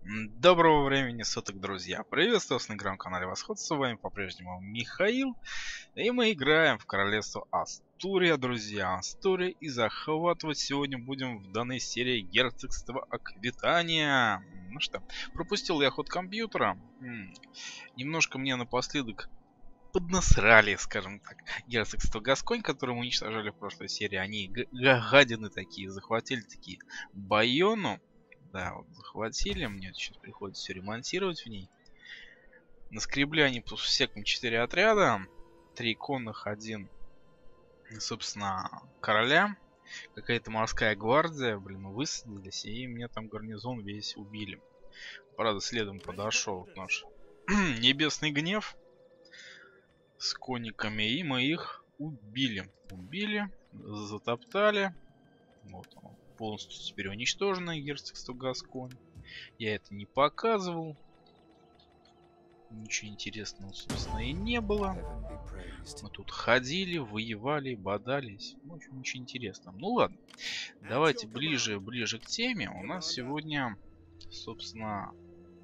Доброго времени суток, друзья! Приветствую вас на игровом-канале Восход, с вами по-прежнему Михаил. И мы играем в королевство Астурия, друзья. Астурия, и захватывать сегодня будем в данной серии герцогство Аквитания. Ну что, пропустил я ход компьютера. Немножко мне напоследок поднасрали, скажем так, герцогство Гасконь, которое мы уничтожали в прошлой серии. Они гадины такие, захватили такие Байону. Да, вот захватили, мне сейчас приходится все ремонтировать в ней. Наскребли они по всякому 4 отряда. 3 конных, 1, собственно, короля. Какая-то морская гвардия, блин, высадились, и мне там гарнизон весь убили. Правда, следом подошел наш небесный гнев с конниками, и мы их убили. Убили, затоптали. Вот он. Полностью теперь уничтожено герцогство Гасконь. Я это не показывал. Ничего интересного, собственно, и не было. Мы тут ходили, воевали, бодались. В общем, ничего интересного. Ну ладно. Давайте ближе к теме. У нас сегодня, собственно,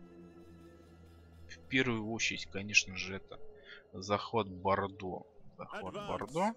в первую очередь, конечно же, это захват Бордо. Захват Бордо.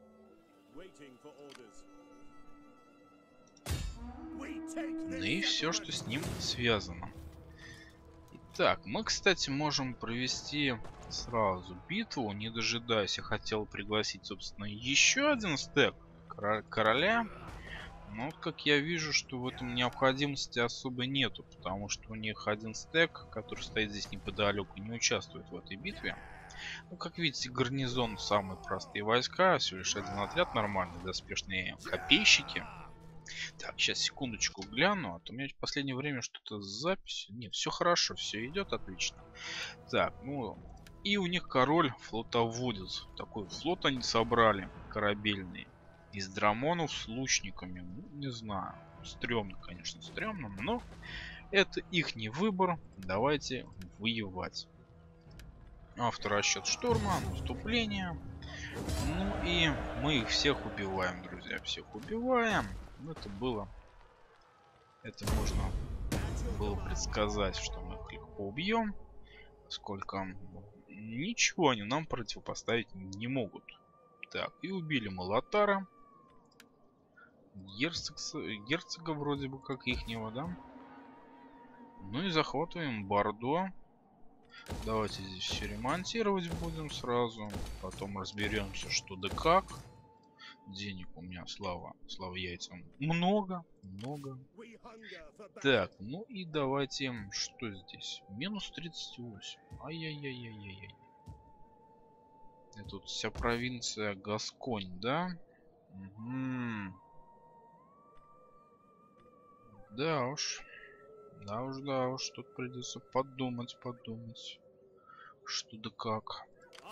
Ну и все, что с ним связано. Итак, мы, кстати, можем провести сразу битву, не дожидаясь. Я хотел пригласить, собственно, еще один стек короля. Но вот как я вижу, что в этом необходимости особо нету, потому что у них один стек, который стоит здесь неподалеку, не участвует в этой битве. Ну, как видите, гарнизон, самые простые войска, всего лишь один отряд нормальный, доспешные копейщики. Так, сейчас секундочку гляну, а то у меня в последнее время что-то с записью. Нет, все хорошо, все идет отлично. Так, ну и у них король флотоводец. Такой флот они собрали, корабельный. Из драмонов с лучниками. Ну, не знаю. Стремно, конечно, стремно, но это их не выбор. Давайте воевать. Авторасчет штурма, наступление. Ну и мы их всех убиваем, друзья. Всех убиваем. Это можно было предсказать, что мы их легко убьем. Сколько ничего они нам противопоставить не могут. Так, и убили мы Лотара. Герцога вроде бы как ихнего, да? Ну и захватываем Бордо. Давайте здесь все ремонтировать будем сразу. Потом разберемся, что да как. Денег у меня, слава яйцам, много. Так, ну и давайте, что здесь? Минус 38. Ай-яй-яй-яй-яй-яй. Это тут вся провинция Гасконь, да? Угу. Да уж, тут придется подумать, что да как.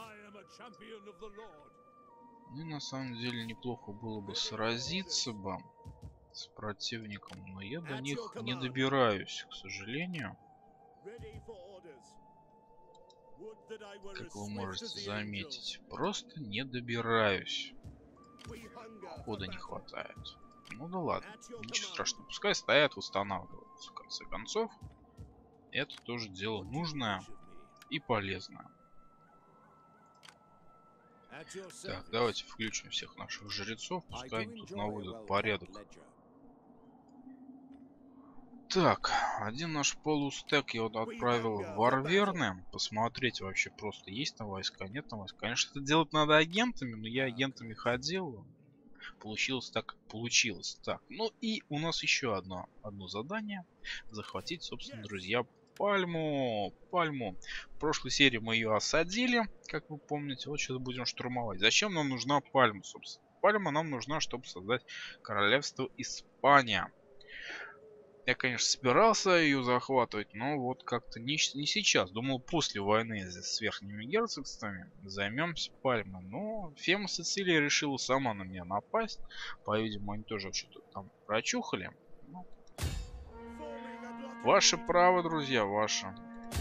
Ну, на самом деле, неплохо было бы сразиться бы с противником, но я до них не добираюсь, к сожалению. Как вы можете заметить, просто не добираюсь. Хода не хватает. Ну да ладно, ничего страшного. Пускай стоят, восстанавливаются, в конце концов. Это тоже дело нужное и полезное. Так, давайте включим всех наших жрецов, пускай они тут наводят порядок. Так, один наш полустек я вот отправил в Арверны. Посмотреть вообще просто есть там войска, нет там войска. Конечно, это делать надо агентами, но я агентами ходил. Получилось так, как получилось. Так, ну и у нас еще одно задание. Захватить, собственно, друзья, Пальму. В прошлой серии мы ее осадили, как вы помните. Вот сейчас будем штурмовать. Зачем нам нужна Пальма, собственно? Пальма нам нужна, чтобы создать королевство Испания. Я, конечно, собирался ее захватывать, но вот как-то не сейчас. Думал, после войны с верхними герцогствами займемся Пальмой. Но Фема Сицилия решила сама на меня напасть. По-видимому, они тоже что-то там прочухали. Ну, ваше право, друзья, ваше.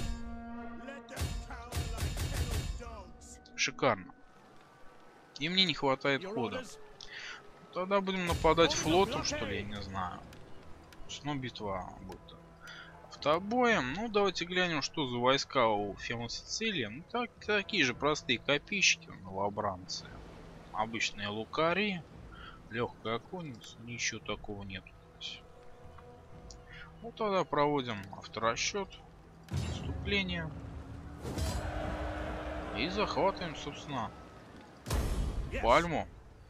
Шикарно. И мне не хватает хода. Тогда будем нападать флотом, что ли, я не знаю. Ну, битва будет автобоем. Ну, давайте глянем, что за войска у Фема Сицилии. Ну, такие же простые копейщики, новобранцы. Обычные лукари. Легкая конница. Ничего такого нет здесь. Ну, тогда проводим авторасчет. Наступление. И захватываем, собственно, Пальму.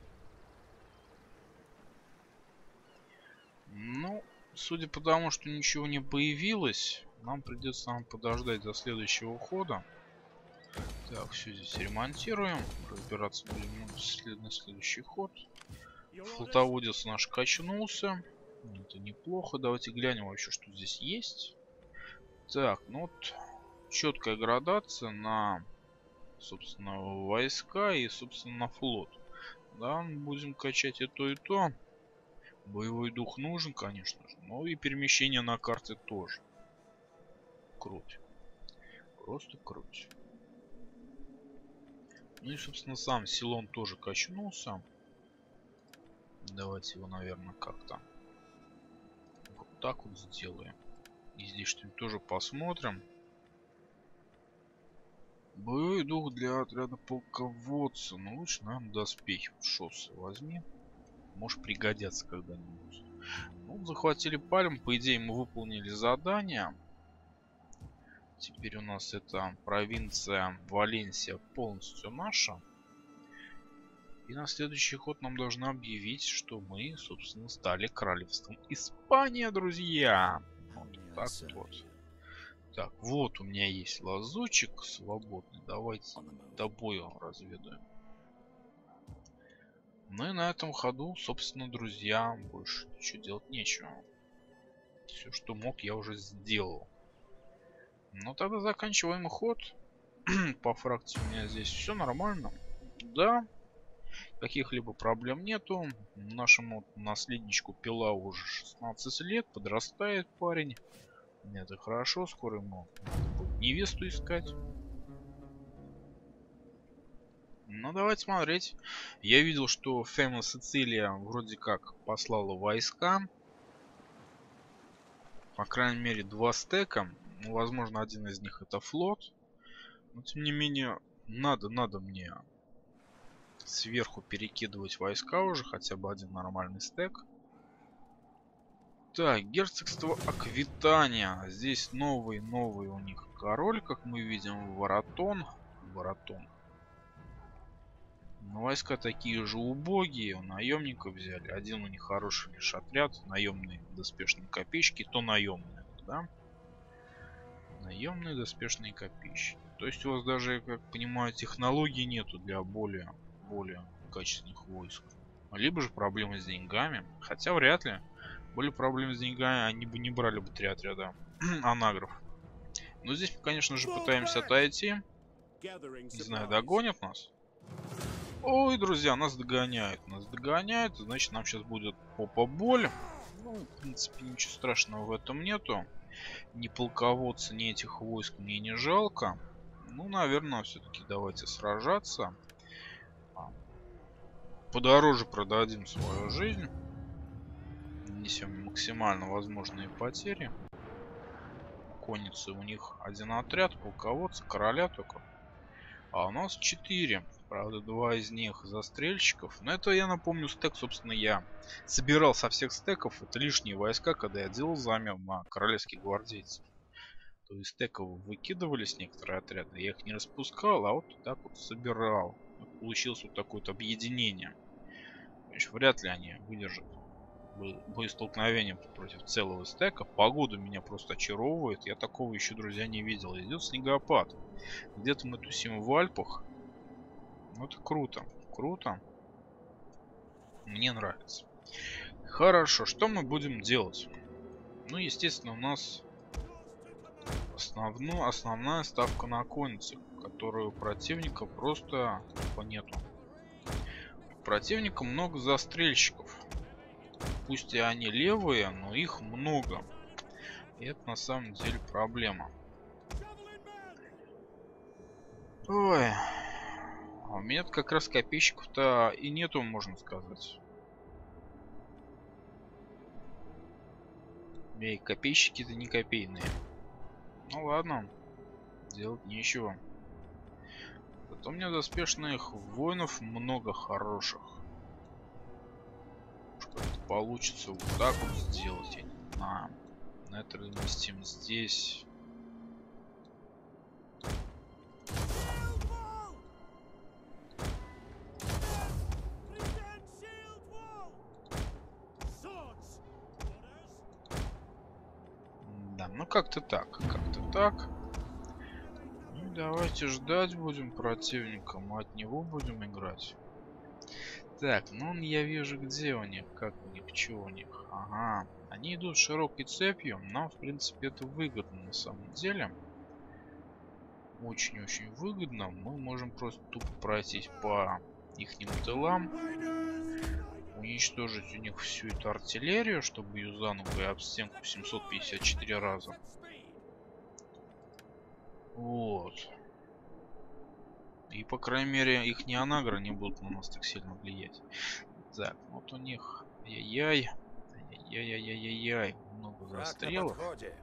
Ну, судя по тому, что ничего не появилось, нам придется подождать до следующего хода. Так, все здесь ремонтируем. Разбираться будем на следующий ход. Флотоводец наш качнулся. Это неплохо. Давайте глянем вообще, что здесь есть. Так, ну вот четкая градация на, собственно, войска и, собственно, на флот. Да, будем качать и то, и то. Боевой дух нужен, конечно же, но и перемещение на карте тоже. Круть. Просто круть. Ну и, собственно, сам Силон тоже качнулся. Давайте его, наверное, как-то вот так вот сделаем. И здесь что-нибудь тоже посмотрим. Боевой дух для отряда полководца. Ну, лучше, наверное, доспехи. Шоссе возьми. Может пригодятся когда-нибудь. Ну, захватили Пальм. По идее, мы выполнили задание. Теперь у нас эта провинция Валенсия полностью наша. И на следующий ход нам должны объявить, что мы, собственно, стали королевством Испания, друзья. Вот так вот. Так, вот у меня есть лазутчик свободный. Давайте до боя разведаем. Ну и на этом ходу, собственно, друзья, больше ничего делать нечего. Все, что мог, я уже сделал. Ну тогда заканчиваем ход. По фракции у меня здесь все нормально. Да. Каких-либо проблем нету. Нашему наследничку Пила уже 16 лет. Подрастает парень. Это хорошо. Скоро ему будет невесту искать. Ну давайте смотреть. Я видел, что Фема Сицилия вроде как послала войска. По крайней мере 2 стека. Ну, возможно, один из них это флот. Но тем не менее, надо мне сверху перекидывать войска уже. Хотя бы один нормальный стек. Так, герцогство Аквитания. Здесь новый у них король, как мы видим, Воротон. Но войска такие же убогие, у наемников взяли. Один у них хороший лишь отряд, наемные доспешные копейщики, то наемные, да? Наемные доспешные копейщики. То есть у вас даже, как понимаю, технологий нету для более качественных войск. Либо же проблемы с деньгами. Хотя вряд ли. Были проблемы с деньгами, они бы не брали бы 3 отряда анагров. Но здесь мы, конечно же, пытаемся отойти. Не знаю, догонят нас. Ой, друзья, нас догоняют. Значит, нам сейчас будет попа боль. Ну, в принципе, ничего страшного в этом нету. Ни полководца, ни этих войск мне не жалко. Ну, наверное, все-таки давайте сражаться. Подороже продадим свою жизнь. Несем максимально возможные потери. Конницы у них один отряд, полководца, короля только. А у нас 4. Правда, 2 из них застрельщиков. Но это, я напомню, стек, собственно, я собирал со всех стеков. Это лишние войска, когда я делал замен на королевских гвардейцев. То есть стеков выкидывались некоторые отряды. Я их не распускал, а вот так вот собирал. Получилось вот такое вот объединение. Конечно, вряд ли они выдержат боестолкновение против целого стека. Погода меня просто очаровывает. Я такого еще, друзья, не видел. Идет снегопад. Где-то мы тусим в Альпах. Ну, это круто. Круто. Мне нравится. Хорошо, что мы будем делать? Ну, естественно, у нас основная ставка на конницу, которую у противника просто нету. У противника много застрельщиков. Пусть и они левые, но их много. И это на самом деле проблема. Ой. А у меня как раз копейщиков-то и нету, можно сказать. И копейщики-то не копейные. Ну ладно, делать нечего. Зато у меня доспешных воинов много хороших. Что-то получится вот так вот сделать, я не знаю. На это разместим здесь. Да, ну как-то так, как-то так. Ну, давайте ждать будем противника, мы от него будем играть. Так, ну я вижу, где у них, как у них, что у них. Ага, они идут широкой цепью, нам в принципе это выгодно на самом деле. Очень-очень выгодно. Мы можем просто тупо пройтись по ихним тылам, уничтожить у них всю эту артиллерию, чтобы юзанугой об стенку 754 раза. Вот. И по крайней мере их неонагры не будут на нас так сильно влиять. Так, вот у них ай-яй-яй, ай-яй-яй-яй-яй, много застрелов.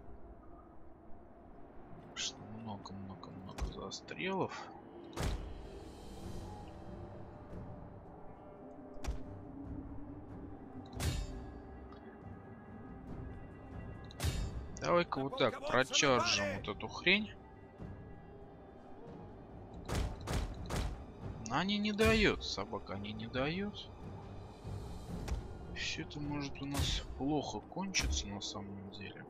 Много-много-много застрелов. Давай-ка вот так прочаржим вот эту хрень. Они не дают, собака, они не дают. Все это может у нас плохо кончиться на самом деле.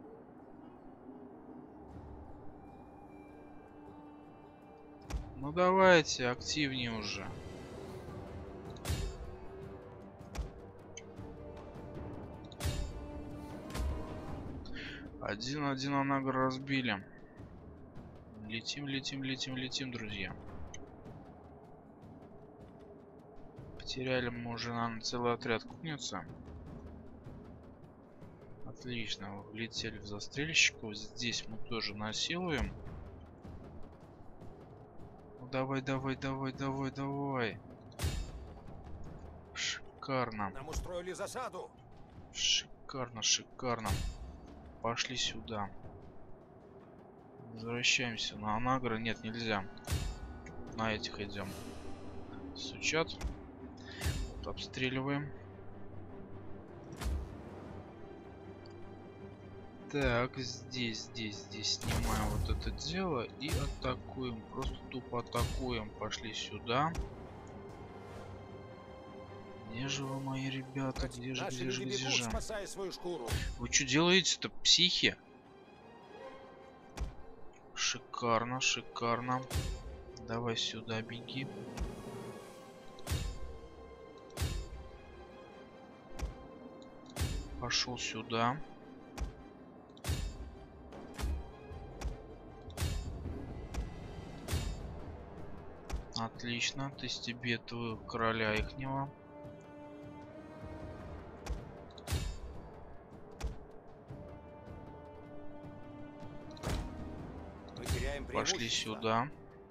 Ну давайте, активнее уже. Один анагр разбили. Летим, летим, летим, летим, друзья. Потеряли мы уже, наверное, целый отряд куницы. Отлично, влетели в застрельщиков. Здесь мы тоже насилуем. Ну давай, давай, давай, давай, давай. Шикарно. Нам устроили засаду. Шикарно, шикарно. Пошли сюда. Возвращаемся на анагры. Нет, нельзя. На этих идем. Сучат. Вот, обстреливаем. Так, здесь снимаем вот это дело и атакуем. Просто тупо атакуем. Пошли сюда. Где же вы, мои ребята? Где же? Вы что делаете-то, психи? Шикарно, шикарно. Давай сюда беги. Пошел сюда. Отлично, ты тебе твоего короля ихнего. Пошли сюда.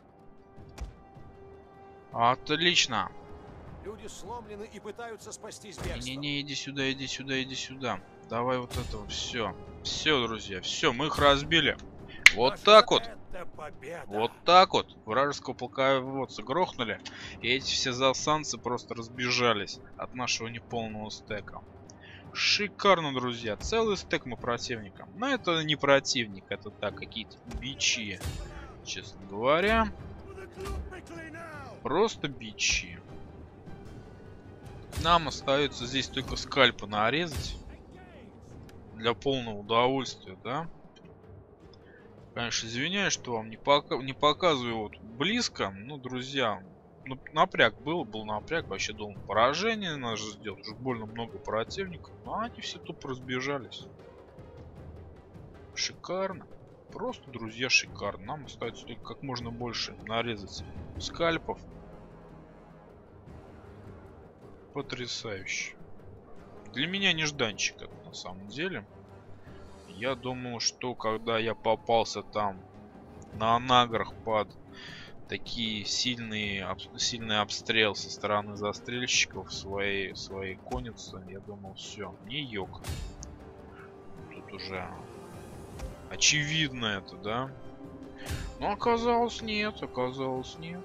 Отлично. Люди сломлены и пытаются спастись бегством. Не-не-не, иди сюда, иди сюда, иди сюда. Давай вот это все. Все, друзья, все, мы их разбили. Вот так вот. Вот так вот. Вражеского полководца грохнули. И эти все засанцы просто разбежались от нашего неполного стека. Шикарно, друзья. Целый стек мы противника. Но это не противник, это так, какие-то бичи. Честно говоря. Просто бичи. Нам остается здесь только скальпы нарезать. Для полного удовольствия, да? Конечно, извиняюсь, что вам не показываю вот близко. Ну, друзья, ну, напряг был напряг. Вообще думал, поражение нас же ждет. Уже больно много противников. Но они все тупо разбежались. Шикарно. Просто, друзья, шикарно. Нам остается только как можно больше нарезать скальпов. Потрясающе. Для меня нежданчик это на самом деле. Я думал, что когда я попался там на анаграх под такие сильный обстрел со стороны застрельщиков своей конницы, я думал, все, не йог. Тут тут уже очевидно это, да? Но оказалось нет, оказалось нет.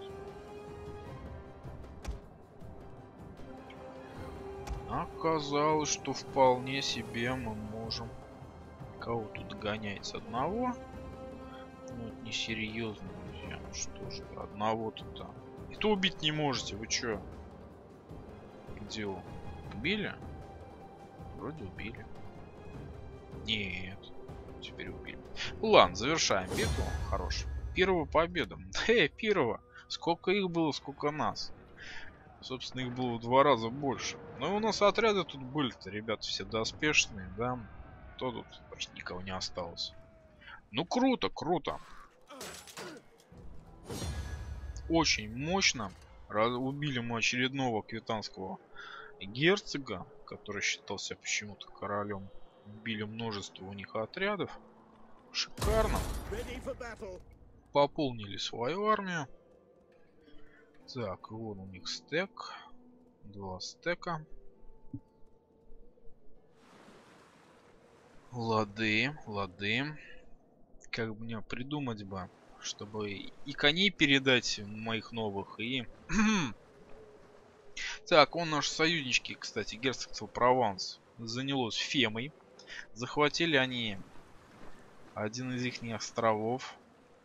Оказалось, что вполне себе мы можем. Кого тут догоняется? Одного? Ну, это несерьезно, друзья. Ну что же, одного-то-то. И то убить не можете, вы чё? Где он? Убили? Вроде убили. Нет. Теперь убили. Ладно, завершаем битву. Хорош. Первая победа. Первого. Сколько их было, сколько нас. Собственно, их было в 2 раза больше. Но у нас отряды тут были-то, ребята, все доспешные, да. То тут почти никого не осталось. Ну, круто, круто. Очень мощно. Убили мы очередного квитанского герцога, который считался почему-то королем. Убили множество у них отрядов. Шикарно. Пополнили свою армию. Так, вон у них стек. 2 стека. Лады, лады. Как бы мне придумать бы, чтобы и коней передать моих новых, и... Так, он наши союзнички, кстати, герцогство Прованс занялось Фемой. Захватили они один из их островов.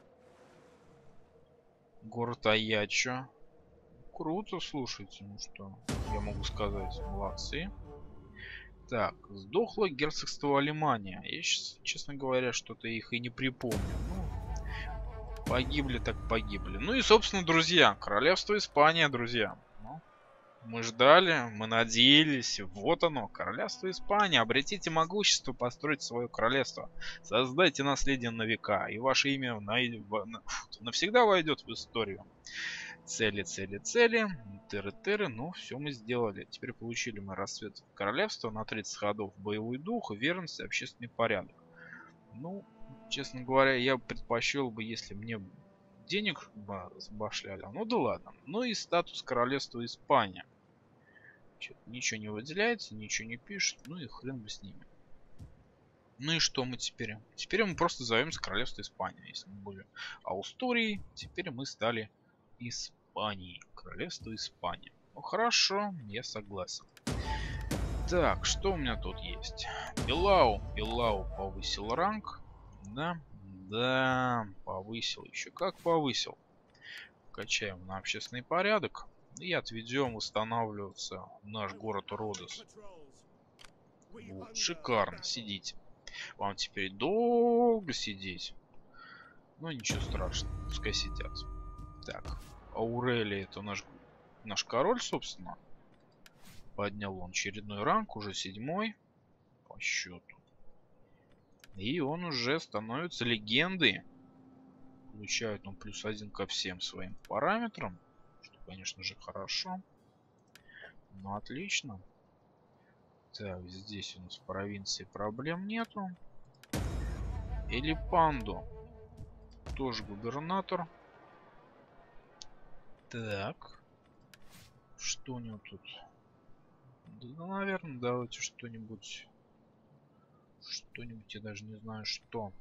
Город Аячо. Круто, слушайте, ну что я могу сказать, молодцы. Так, сдохло герцогство Алимания. Я сейчас, честно говоря, что-то их и не припомню. Ну, погибли так погибли. Ну и, собственно, друзья, королевство Испания, друзья. Ну, мы ждали, мы надеялись. Вот оно, королевство Испания. Обретите могущество, постройте свое королевство. Создайте наследие на века. И ваше имя навсегда войдет в историю. Цели, цели, цели. Тыры-тыры. Ну, все мы сделали. Теперь получили мы расцвет королевства на 30 ходов. Боевой дух, верность и общественный порядок. Ну, честно говоря, я предпочел бы, если мне денег сбашляли. Ну да ладно. Ну и статус королевства Испания. Ничего не выделяется, ничего не пишет. Ну и хрен бы с ними. Ну и что мы теперь? Теперь мы просто зовемся королевство Испания. Если мы были Астурией, теперь мы стали Испанией. Королевство Испания. Ну хорошо, я согласен. Так, что у меня тут есть? Пилау повысил ранг. Да, да, повысил. Еще как повысил. Качаем на общественный порядок. И отведем восстанавливаться наш город Родос. Вот, шикарно, сидите. Вам теперь долго сидеть. Ну ничего страшного, пускай сидят. Так, Аурелия это наш король, собственно. Поднял он очередной ранг, уже 7-й по счету. И он уже становится легендой. Получает он +1 ко всем своим параметрам. Что, конечно же, хорошо. Ну, отлично. Так, здесь у нас в провинции проблем нету. Элипандо. Тоже губернатор. Так. Что у него тут? Да, наверное, давайте что-нибудь. Что-нибудь, я даже не знаю что.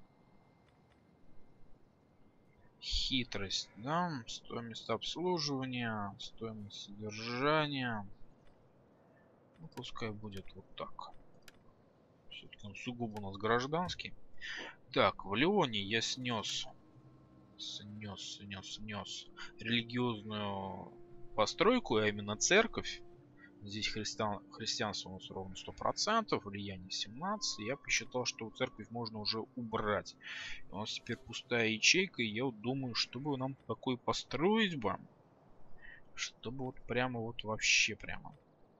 Хитрость, да? Стоимость обслуживания, стоимость содержания. Ну, пускай будет вот так. Все-таки он сугубо у нас гражданский. Так, в Леоне я снес религиозную постройку, а именно церковь. Здесь христианство у нас ровно 100%, влияние 17%. Я посчитал, что церковь можно уже убрать. У нас теперь пустая ячейка, и я вот думаю, чтобы нам такой построить бы. Чтобы вот прямо вот вообще прямо.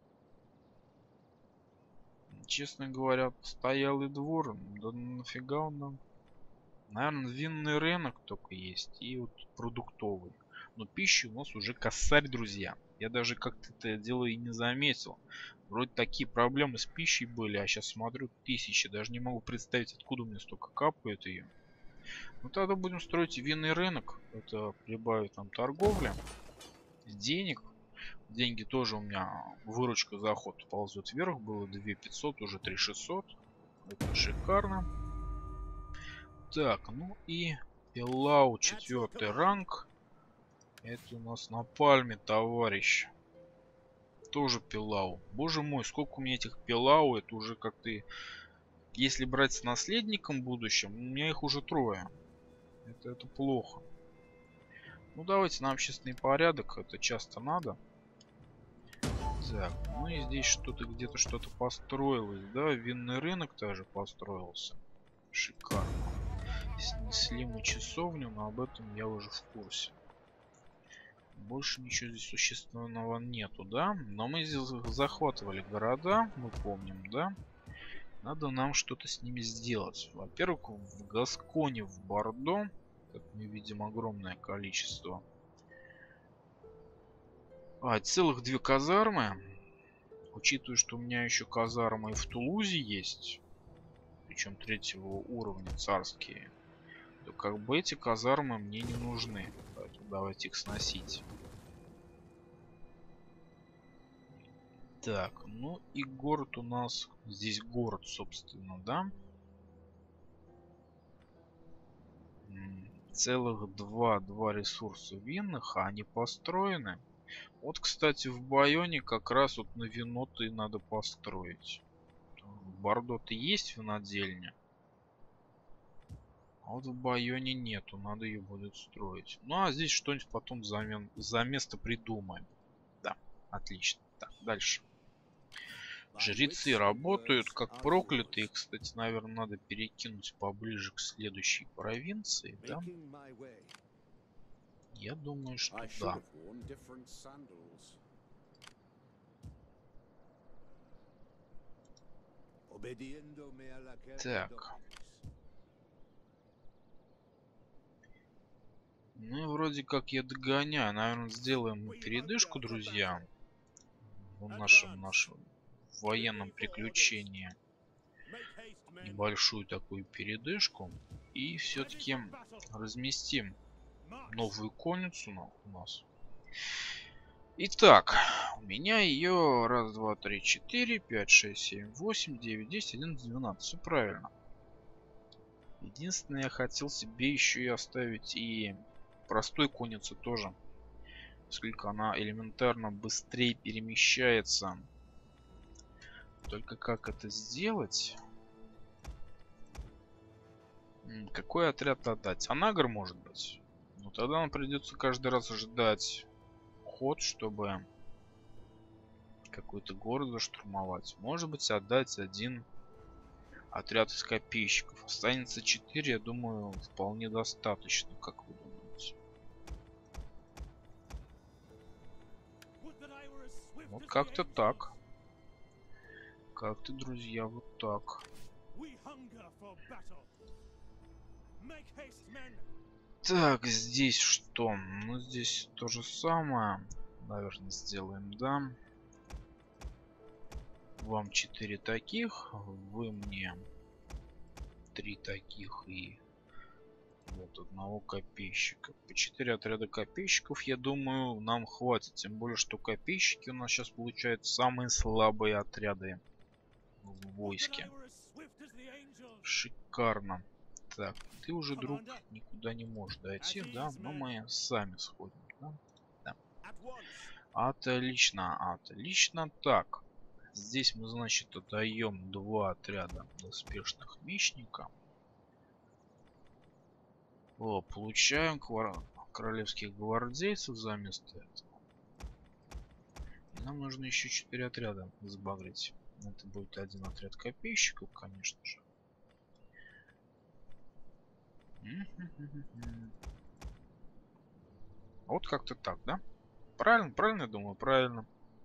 Честно говоря, постоялый двор, да нафига он нам? Наверное, винный рынок только есть и вот продуктовый. Но пища у нас уже косарь, друзья. Я даже как-то это дело и не заметил. Вроде такие проблемы с пищей были, а сейчас смотрю 1000. Даже не могу представить, откуда у меня столько капает ее. Ну тогда будем строить винный рынок. Это прибавит нам торговля. Денег. Деньги тоже у меня, выручка за ход ползет вверх. Было 2500, уже 3600. Это шикарно. Так, ну и Пилау 4-й ранг. Это у нас на пальме, товарищ. Тоже Пилау. Боже мой, сколько у меня этих Пилау. Это уже как-то... Если брать с наследником будущим, у меня их уже 3. Это плохо. Ну давайте на общественный порядок. Это часто надо. Так, ну и здесь что-то где-то что-то построилось. Да, винный рынок тоже построился. Шикарно. Снесли мы часовню, но об этом я уже в курсе. Больше ничего здесь существенного нету, да? Но мы здесь захватывали города, мы помним, да? Надо нам что-то с ними сделать. Во-первых, в Гасконе, в Бордо, как мы видим, огромное количество. Целых 2 казармы. Учитывая, что у меня еще казармы и в Тулузе есть, причем 3-го уровня царские, то как бы эти казармы мне не нужны. Поэтому давайте их сносить. Так, ну и город у нас... Здесь город, собственно, да? Целых два ресурса винных, а они построены. Вот, кстати, в Байоне как раз вот на вино-то и надо построить. В Бордо-то есть винодельня. А вот в Байоне нету, надо ее будет строить. Ну а здесь что-нибудь потом за место придумаем. Да, отлично. Так, дальше. Жрецы работают как проклятые. Кстати, наверное, надо перекинуть поближе к следующей провинции, да? Я думаю, что да. Так. Ну и вроде как я догоняю. Наверное, сделаем передышку, друзья. В нашем военном приключении. Небольшую такую передышку. И все-таки разместим новую конницу у нас. Итак, у меня ее 1, 2, 3, 4, 5, 6, 7, 8, 9, 10, 11, 12. Все правильно. Единственное, я хотел себе еще и оставить и простой конницу тоже. Поскольку она элементарно быстрее перемещается. Только как это сделать? Какой отряд отдать? Анагр, может быть? Ну тогда нам придется каждый раз ожидать ход, чтобы какой-то город заштурмовать. Может быть, отдать 1 отряд из копейщиков. Останется 4, я думаю, вполне достаточно, как вы думаете. Вот как-то так. Как-то, друзья, вот так. Так, здесь что? Ну, здесь то же самое. Наверное, сделаем, да. Вам 4 таких. Вы мне 3 таких и вот 1 копейщика. По 4 отряда копейщиков, я думаю, нам хватит. Тем более, что копейщики у нас сейчас получают самые слабые отряды в войске. Шикарно. Так, ты уже, друг, никуда не можешь дойти, да? Но мы сами сходим, да? Да. Отлично, отлично. Так, здесь мы, значит, отдаем 2 отряда доспешных мечника. О, получаем королевских гвардейцев за место этого. И нам нужно еще 4 отряда сбагрить. Это будет 1 отряд копейщиков, конечно же. Вот как-то так, да? Правильно, правильно, я думаю, правильно.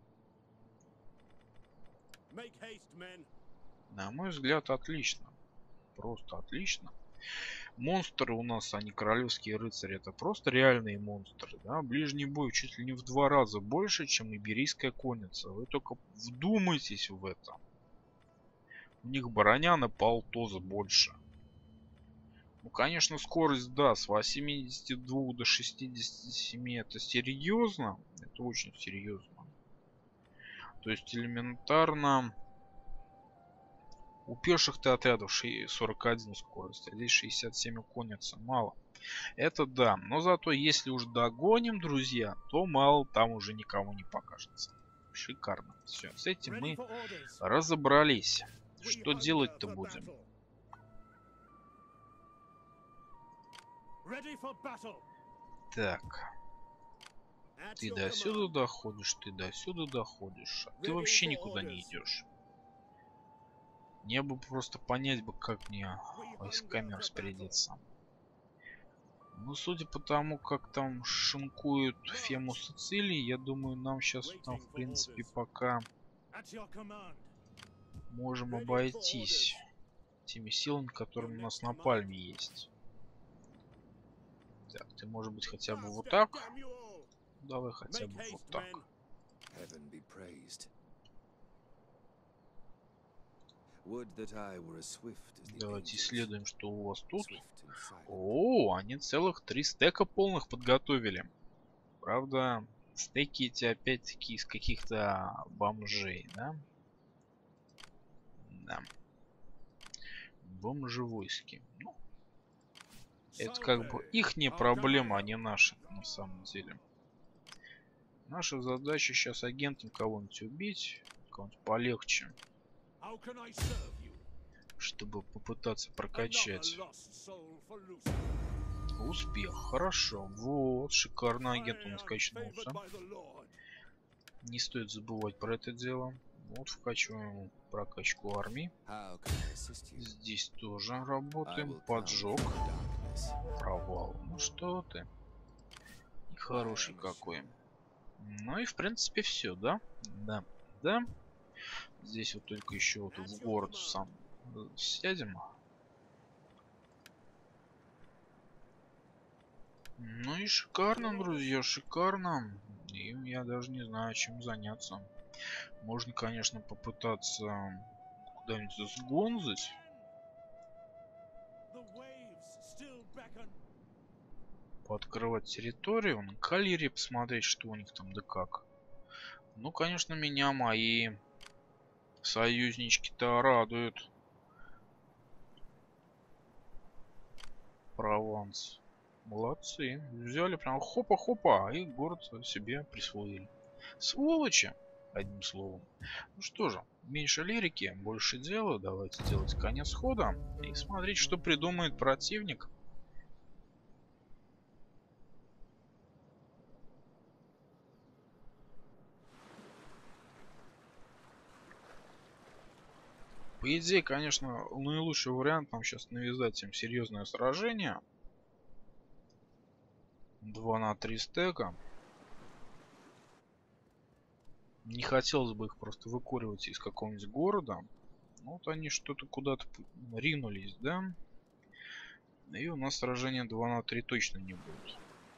На мой взгляд, отлично. Просто отлично. Монстры у нас, они королевские рыцари, это просто реальные монстры, да? Ближний бой чуть ли не в 2 раза больше, чем иберийская конница. Вы только вдумайтесь в это. У них броня на полтоза больше. Ну, конечно, скорость, да, с 82 до 67 это серьезно. Это очень серьезно. То есть элементарно У пеших-то отрядов 41 скорость, а здесь 67 у конницы. Мало. Это да. Но зато если уж догоним, друзья, то мало там уже никому не покажется. Шикарно. Все, с этим мы разобрались. Что делать-то будем? Так. Ты до сюда доходишь, ты до сюда доходишь. А ты вообще никуда не идешь. Мне бы просто понять бы, как мне войсками распорядиться. Ну, судя по тому, как там шинкуют Фему Сицилии, я думаю, нам сейчас там, в принципе, пока можем обойтись теми силами, которые у нас на Пальме есть. Так, ты, может быть, хотя бы вот так? Давай хотя бы вот так. Давайте исследуем, что у вас тут. О, они целых 3 стека полных подготовили. Правда, стеки эти опять-таки из каких-то бомжей, да? Да. Бомжевойски. Ну, это как бы их не проблема, а не наша на самом деле. Наша задача сейчас агентом кого-нибудь убить, кого-нибудь полегче, чтобы попытаться прокачать. Успех, хорошо. Вот, шикарно, агент у нас качнулся. Не стоит забывать про это дело. Вот, вкачиваем прокачку армии. Здесь тоже работаем. Поджог. Провал. Ну что ты? Хороший какой. Ну и в принципе все, да? Да. Да. Здесь вот только еще вот в город сам сядем. Ну и шикарно, друзья, шикарно. И я даже не знаю, чем заняться. Можно, конечно, попытаться куда-нибудь сгонзать. Пооткрывать территорию. На Калире посмотреть, что у них там да как. Ну, конечно, меня мои союзнички-то радуют. Прованс. Молодцы. Взяли прям хопа-хопа, и город себе присвоили. Сволочи, одним словом. Ну что же, меньше лирики, больше дела. Давайте делать конец хода и смотреть, что придумает противник. По идее, конечно, наилучший вариант нам сейчас навязать им серьезное сражение. 2 на 3 стека. Не хотелось бы их просто выкуривать из какого-нибудь города. Вот они что-то куда-то ринулись, да? И у нас сражение 2 на 3 точно не будет.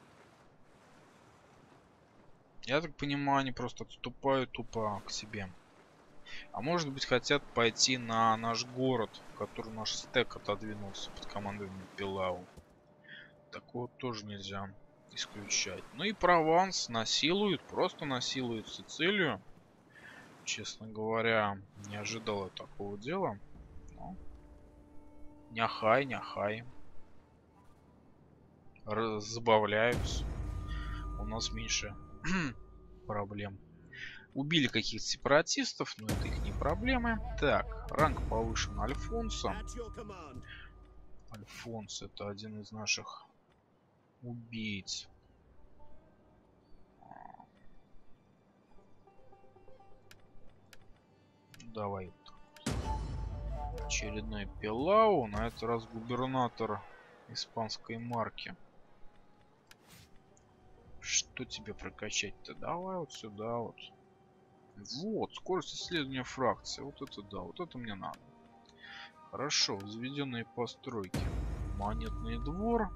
Я так понимаю, они просто отступают тупо к себе. А может быть, хотят пойти на наш город, в который наш стек отодвинулся под командованием Пилау. Такого тоже нельзя исключать. Ну и Прованс насилуют, просто насилуют Сицилию. Честно говоря, не ожидал я такого дела. Но... Няхай, няхай. Забавляются. У нас меньше проблем. Убили каких-то сепаратистов, но это их не проблемы. Так, ранг повышен Альфонсо. Альфонс это один из наших убийц. Давай. Очередной Пилау. На этот раз губернатор испанской марки. Что тебе прокачать-то? Давай вот сюда вот. Вот, скорость исследования фракции. Вот это да, вот это мне надо. Хорошо, возведенные постройки. Монетный двор.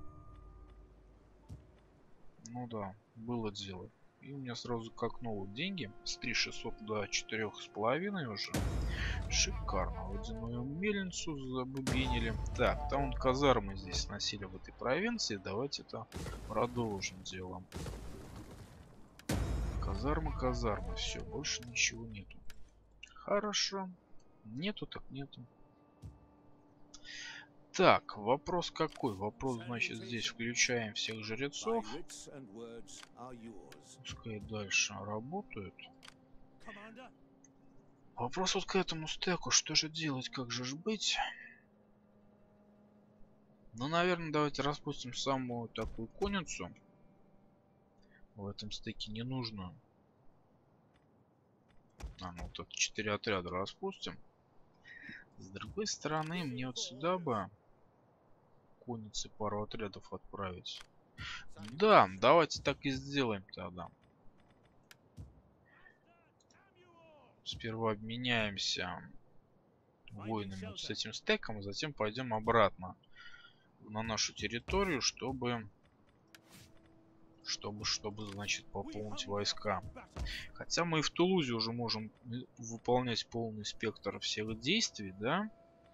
Ну да, было дело. И у меня сразу какнуло деньги. С 3600 до 4,5 уже. Шикарно. Водяную мельницу забубенили. Так, там вот казармы здесь сносили в этой провинции. Давайте это продолжим делом. Казармы, казармы. Все, больше ничего нету. Хорошо. Нету так нету. Так, вопрос какой? Вопрос, значит, здесь включаем всех жрецов. Пускай дальше работают. Вопрос вот к этому стеку. Что же делать? Как же ж быть? Ну, наверное, давайте распустим самую такую конницу. В этом стеке не нужно. Ну вот это 4 отряда распустим. С другой стороны, мне вот сюда бы конницы пару отрядов отправить. Да, давайте так и сделаем тогда. Сперва обменяемся воинами вот с этим стеком, а затем пойдем обратно на нашу территорию, чтобы значит, пополнить войска. Хотя мы и в Тулузе уже можем выполнять полный спектр всех действий, да?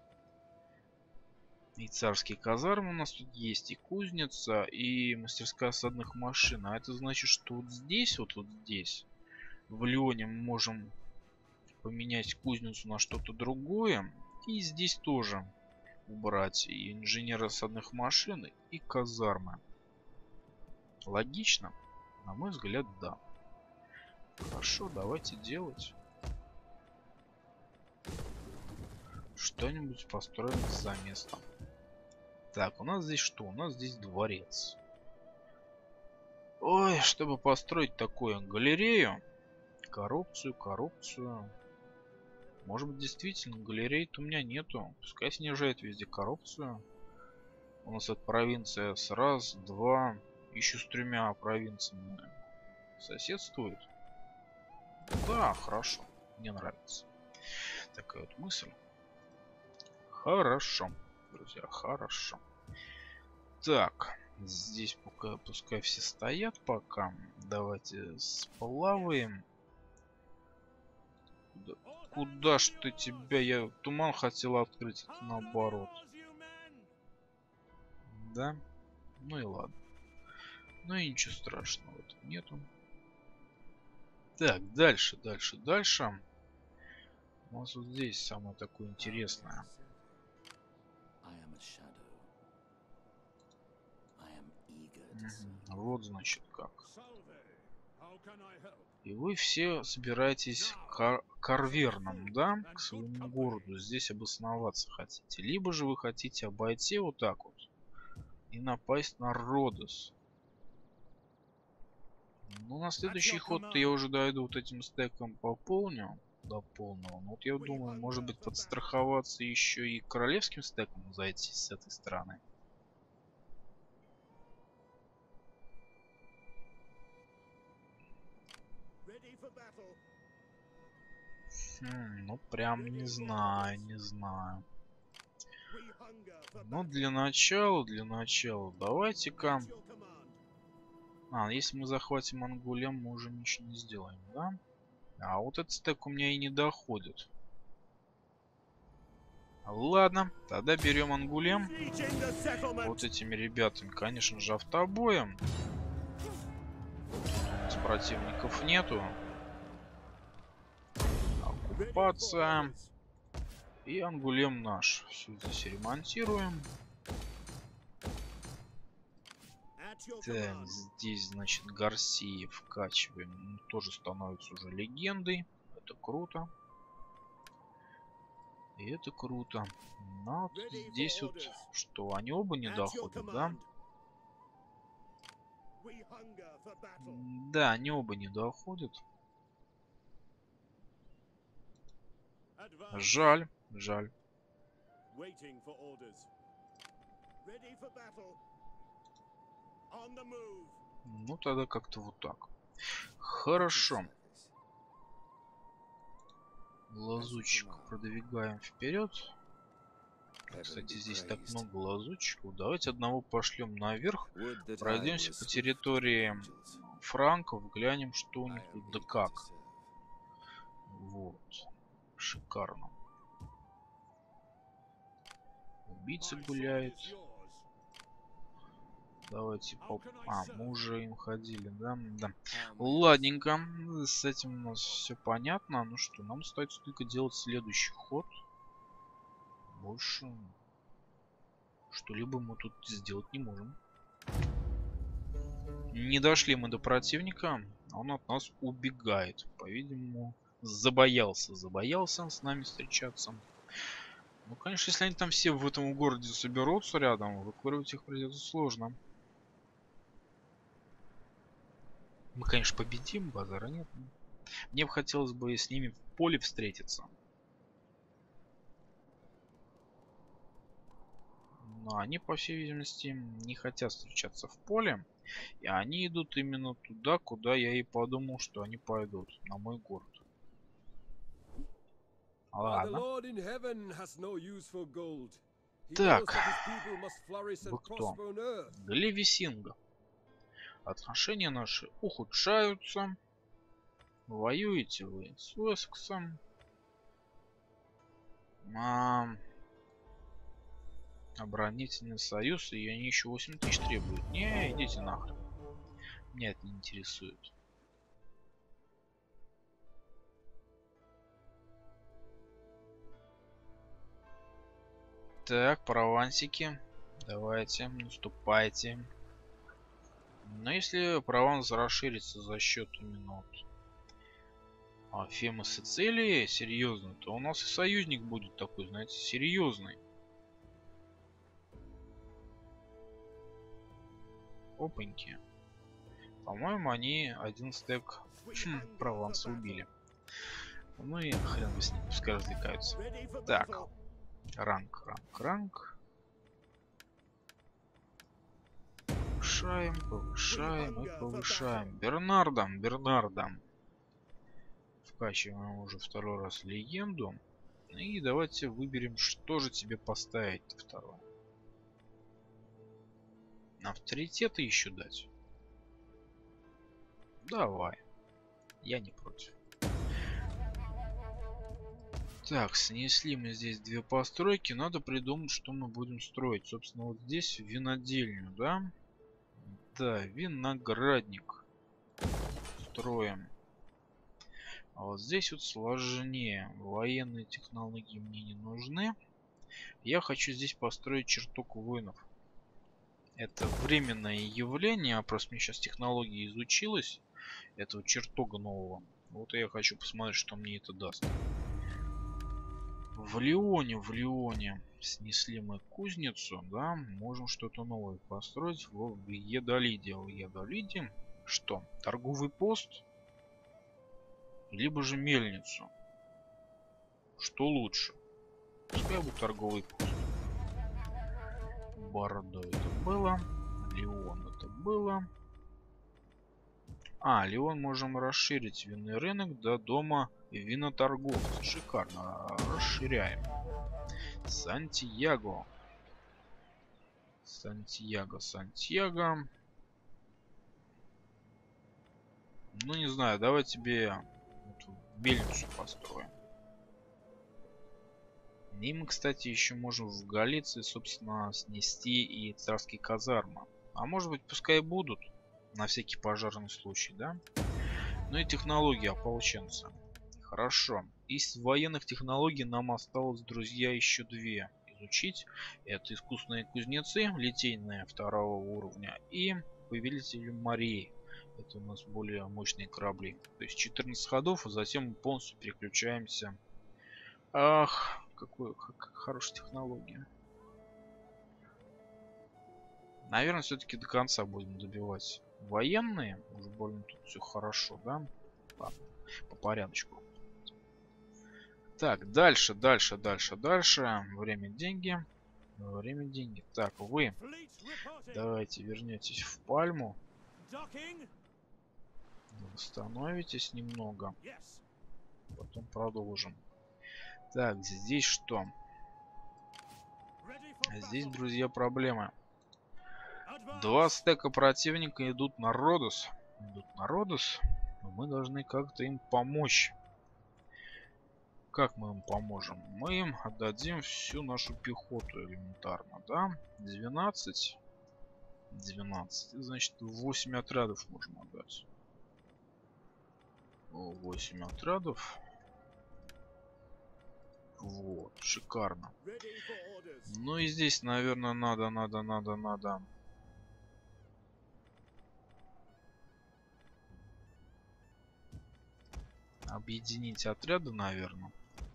И царские казармы у нас тут есть, и кузница, и мастерская осадных машин. А это значит, что вот здесь, вот здесь, в Лионе мы можем поменять кузницу на что-то другое. И здесь тоже убрать и инженера осадных машин, и казармы. Логично? На мой взгляд, да. Хорошо, давайте делать. Что-нибудь построим за местом. Так, у нас здесь что? У нас здесь дворец. Ой, чтобы построить такую галерею. Коррупцию. Может быть, действительно, галерей-то у меня нету. Пускай снижает везде коррупцию. У нас эта провинция с раз, два, еще с 3 провинциями соседствует. Да, хорошо. Мне нравится. Такая вот мысль. Хорошо, друзья, хорошо. Так, здесь пока, пускай все стоят пока. Давайте сплаваем. Куда ж ты тебя? Я туман хотел открыть, это наоборот. Да? Ну и ладно. Ну и ничего страшного в этом нету. Так, дальше. У нас вот здесь самое такое интересное. Вот значит как. И вы все собираетесь к Карвернам, да? К своему городу. Здесь обосноваться хотите. Либо же вы хотите обойти вот так вот. И напасть на Родос. Ну, на следующий ход-то я уже дойду вот этим стеком пополню. До полного. Ну, вот я думаю, может быть, подстраховаться еще и королевским стеком зайти с этой стороны. Ну, прям не знаю. Ну, для начала, давайте-ка... если мы захватим Ангулем, мы уже ничего не сделаем, да? А вот этот стек у меня и не доходит. Ладно, тогда берем Ангулем. Вот этими ребятами, конечно же, автобоем. С противников нету. Оккупация. И Ангулем наш. Все здесь ремонтируем. Так, здесь, значит, Гарсии вкачиваем. Он тоже становится уже легендой. Это круто. И это круто. Но вот здесь вот что, они оба не доходят, да? Да, они оба не доходят. Жаль. Ну тогда как-то вот так. Хорошо. Лазутчик продвигаем вперед. Кстати, здесь так много лазутчиков. Давайте одного пошлем наверх. Пройдемся по территории франков, глянем, что у них тут да как. Вот. Шикарно. Убийца гуляет. Давайте мы уже им ходили, да? Да. Ладненько. С этим у нас все понятно. Ну что, нам остается только делать следующий ход. Больше что-либо мы тут сделать не можем. Не дошли мы до противника. Он от нас убегает. По-видимому, забоялся с нами встречаться. Ну, конечно, если они там все в этом городе соберутся рядом, эвакуировать их придется сложно. Мы, конечно, победим, базара нет. Мне бы хотелось бы с ними в поле встретиться. Но они, по всей видимости, не хотят встречаться в поле. И они идут именно туда, куда я и подумал, что они пойдут. На мой город. Ладно. Так. Вы кто? Глевисинга. Отношения наши ухудшаются. Воюете вы с Уэссексом. Оборонительный союз, и они еще 8000 требуют. Не, идите нахрен. Меня это не интересует. Так, провансики. Давайте, наступайте. Но если Прованс расширится за счет именно Фемы Сицилии, серьезно, то у нас и союзник будет такой, знаете, серьезный. Опаньки. По-моему, они один стек Прованса убили. Ну и хрен бы с ним, пускай развлекаются. Так. Ранг. Повышаем и повышаем. Бернардом. Вкачиваем уже второй раз легенду. И давайте выберем, что же тебе поставить второе. Авторитеты еще дать. Давай. Я не против. Так, снесли мы здесь две постройки. Надо придумать, что мы будем строить. Собственно, вот здесь винодельню, да? Да, виноградник. Строим. А вот здесь вот сложнее. Военные технологии мне не нужны. Я хочу здесь построить чертог воинов. Это временное явление. Просто мне сейчас технология изучилась. Этого чертога нового. Вот я хочу посмотреть, что мне это даст. В Лионе снесли мы кузницу, да, можем что-то новое построить в Едолиде. В Едолиде что? Торговый пост? Либо же мельницу? Что лучше? Пускай будет торговый пост. Бордо это было. Лион это было. Лион можем расширить винный рынок до дома виноторговца. Шикарно. Расширяем. Сантьяго. Ну, не знаю, давай тебе мельницу построим. И мы, кстати, еще можем в Галиции, собственно, снести и царские казармы. А может быть, пускай будут. На всякий пожарный случай, да? Ну и технологии ополченца. Хорошо. Из военных технологий нам осталось, друзья, еще две изучить. Это искусственные кузнецы, литейные второго уровня, и повелители морей. Это у нас более мощные корабли. То есть 14 ходов, а затем мы полностью переключаемся. Ах, какая хорошая технология. Наверное, все-таки до конца будем добивать военные. Уже больно тут все хорошо, да? Ладно, по порядочку. Так, дальше. Время, деньги. Так, вы давайте вернетесь в Пальму. Восстановитесь немного. Потом продолжим. Так, здесь что? Здесь, друзья, проблемы. 2 стека противника идут на Родос. Мы должны как-то им помочь. Как мы им поможем? Мы им отдадим всю нашу пехоту элементарно, да? 12. 12. Значит, 8 отрядов можем отдать. 8 отрядов. Вот, шикарно. Ну и здесь, наверное, надо объединить отряды, наверное.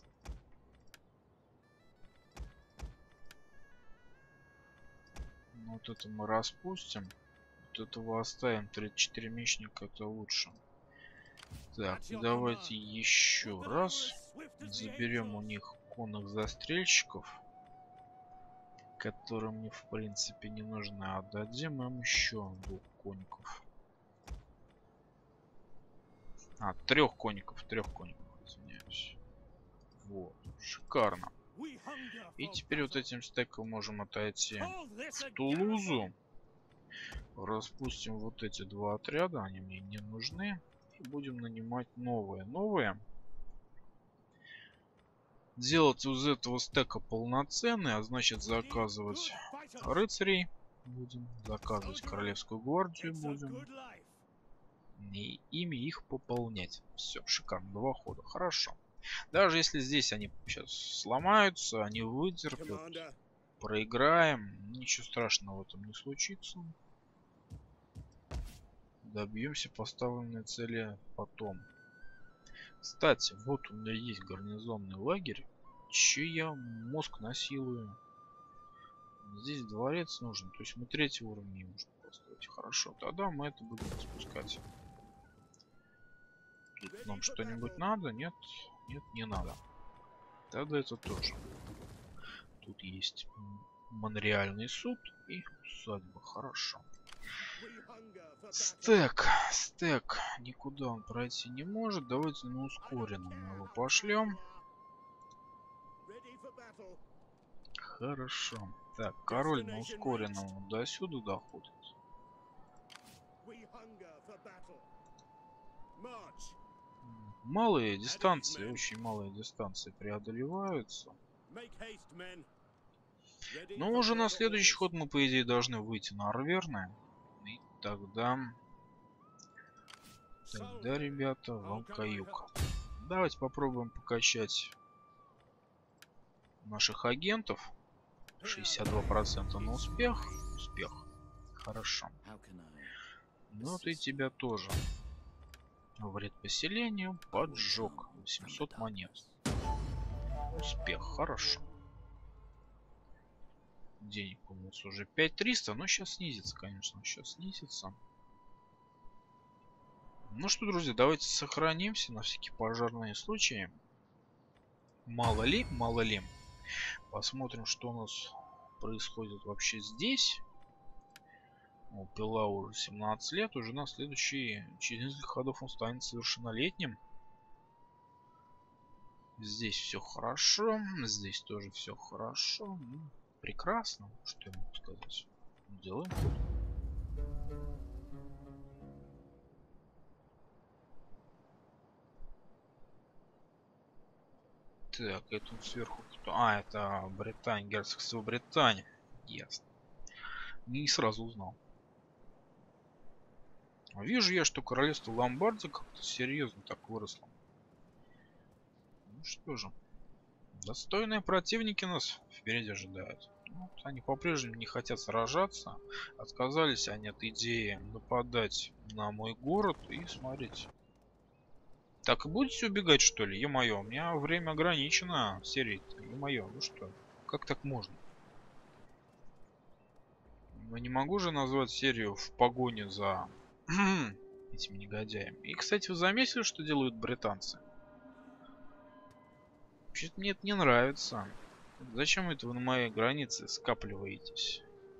Вот это мы распустим. Вот этого оставим. 34 мечника, это лучше. Так, и давайте еще раз заберем у них конных застрельщиков, которые мне в принципе не нужны. Отдадим им еще 2 конников. А, 3 конников, извиняюсь. Вот, шикарно. И теперь вот этим стеком можем отойти в Тулузу. Распустим вот эти 2 отряда, они мне не нужны. И будем нанимать новые. Делать из этого стека полноценный, а значит заказывать рыцарей будем, заказывать королевскую гвардию будем. И ими их пополнять. Все, шикарно, 2 хода, хорошо. Даже если здесь они сейчас сломаются, они вытерпят, проиграем, ничего страшного в этом не случится. Добьемся поставленной цели потом. Кстати, вот у меня есть гарнизонный лагерь. Че я мозг насилую? Здесь дворец нужен. То есть мы 3-й уровень не можем построить. Хорошо, тогда мы это будем спускать. Тут нам что-нибудь надо? Нет, нет, не надо. Тогда это тоже. Тут есть Монреальный суд и усадьба. Хорошо. Стек. Никуда он пройти не может. Давайте на ускоренном его пошлем. Хорошо. Так, король на ускоренном до сюда доходит. Малые дистанции, очень малые дистанции преодолеваются. Но уже на следующий ход мы, по идее, должны выйти на Арверны. И тогда, ребята, вам каюк. Давайте попробуем покачать наших агентов. 62% на успех. Хорошо. Ну вот и тебя тоже. Вред поселению, поджог. 800 монет. Успех, хорошо. Денег у нас уже 5300, но сейчас снизится, конечно, сейчас снизится. Ну что, друзья, давайте сохранимся на всякие пожарные случаи. Мало ли. Посмотрим, что у нас происходит вообще здесь. У Пила уже 17 лет, уже на следующий, через несколько ходов он станет совершеннолетним. Здесь все хорошо, здесь тоже все хорошо. Ну, прекрасно, что я могу сказать. Делаем ход. Так, это сверху кто? А, это Британия, герцогство Британия. Ясно. Не сразу узнал. Вижу я, что королевство Ломбардия как-то серьезно так выросло. Ну что же. Достойные противники нас впереди ожидают. Вот, они по-прежнему не хотят сражаться. Отказались они от идеи нападать на мой город. И смотрите. Так и будете убегать, что ли? Е-мое, у меня время ограничено серии-то. Е-мое, ну что? Как так можно? Ну не могу же назвать серию в погоне за этими негодяями. И, кстати, вы заметили, что делают британцы? Вообще-то мне это не нравится. Зачем это вы на моей границе скапливаетесь?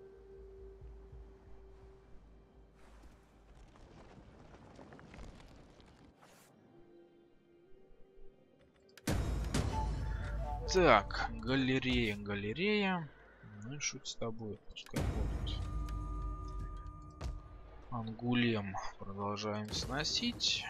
Так, галерея. Ну и шут с тобой, пускай будут. Ангулем продолжаем сносить.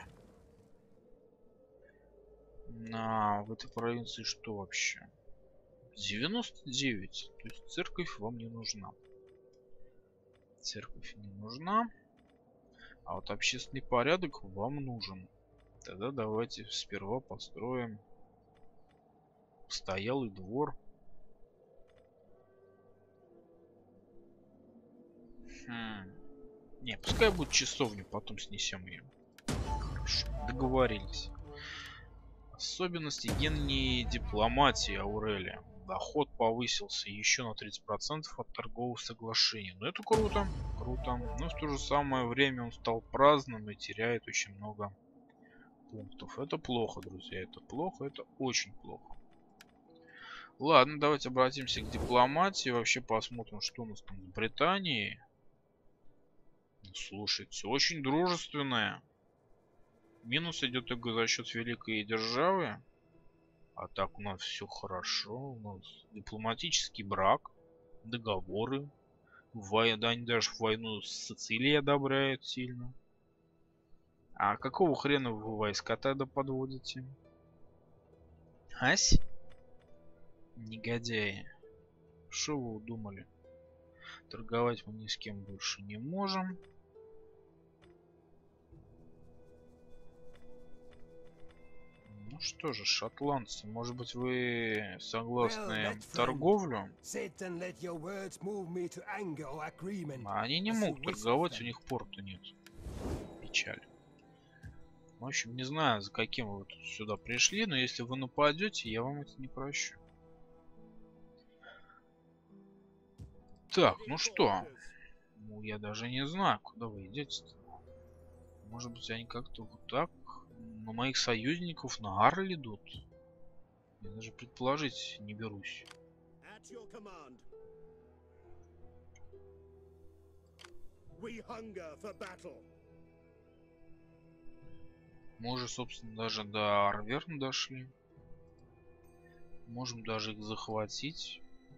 В этой провинции что вообще? 99. То есть церковь вам не нужна. Церковь не нужна. А вот общественный порядок вам нужен. Тогда давайте сперва построим постоялый двор. Не, пускай будет часовня, потом снесем ее. Хорошо, договорились. Особенности генной дипломатии Аурелия. Доход повысился еще на 30% от торговых соглашений. Ну это круто, круто. Но в то же самое время он стал праздным и теряет очень много пунктов. Это плохо, друзья, это плохо, это очень плохо. Ладно, давайте обратимся к дипломатии. Вообще посмотрим, что у нас там в Британии. Слушай, все очень дружественное. Минус идет только за счет великой державы. А так у нас все хорошо. У нас дипломатический брак, договоры. Они даже в войну с Сицилией одобряют сильно. А какого хрена вы войска тогда подводите? Ась? Негодяи. Что вы удумали? Торговать мы ни с кем больше не можем. Ну что же, шотландцы, может быть вы согласны торговлю? А они не могут торговать, у них порта нет. Печаль. В общем, не знаю, за каким вы тут сюда пришли, но если вы нападете, я вам это не прощу. Так, ну что? Ну, я даже не знаю, куда вы идете-то. Может быть, они как-то вот так на моих союзников на Арль идут? Я даже предположить не берусь. Мы уже, собственно, даже до Арверн дошли. Можем даже их захватить.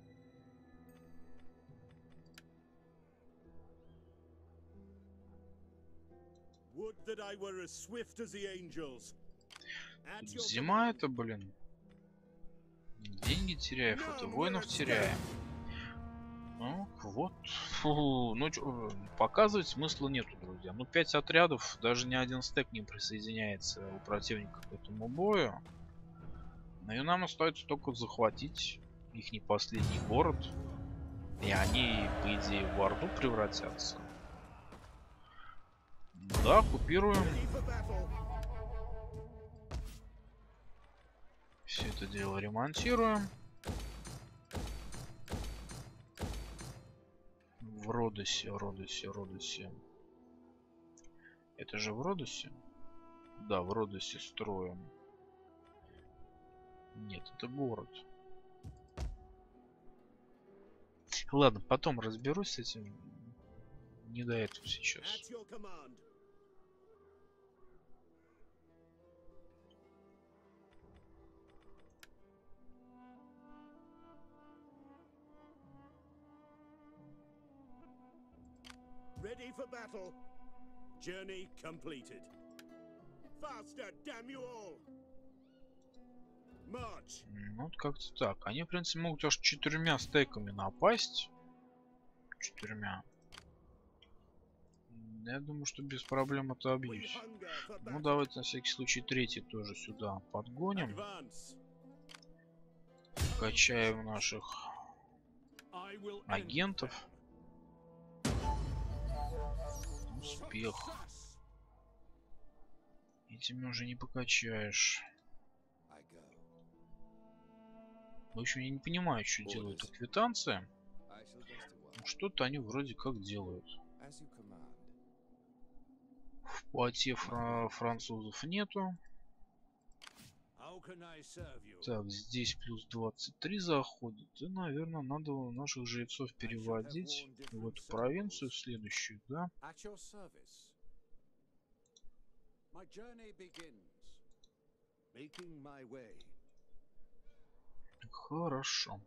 Тут зима это, блин. Деньги теряем, фото воинов теряем. Ну, вот. Фу, ну, показывать смысла нету, друзья. Ну, 5 отрядов, даже ни один стек не присоединяется у противника к этому бою. Ну и нам остается только захватить их не последний город. И они, по идее, в Орду превратятся. Да, оккупируем. Все это дело ремонтируем. В Родосе. Это же в Родосе? Да, в Родосе строим. Нет, это город. Ладно, потом разберусь с этим. Не до этого сейчас. Ready for battle. Journey completed. Faster, damn you all. March. Ну, вот как-то так. Они, в принципе, могут аж 4 стейками напасть. 4. Я думаю, что без проблем это обьюсь. Ну, давайте на всякий случай 3 тоже сюда подгоним. Качаем наших агентов. Успех. Этими уже не покачаешь. В общем, я не понимаю, что делают аквитанцы. Что-то они вроде как делают. В плоте французов нету. Так, здесь плюс 23 заходит. И, наверное, надо наших жрецов переводить в эту провинцию, в следующую, да? Хорошо.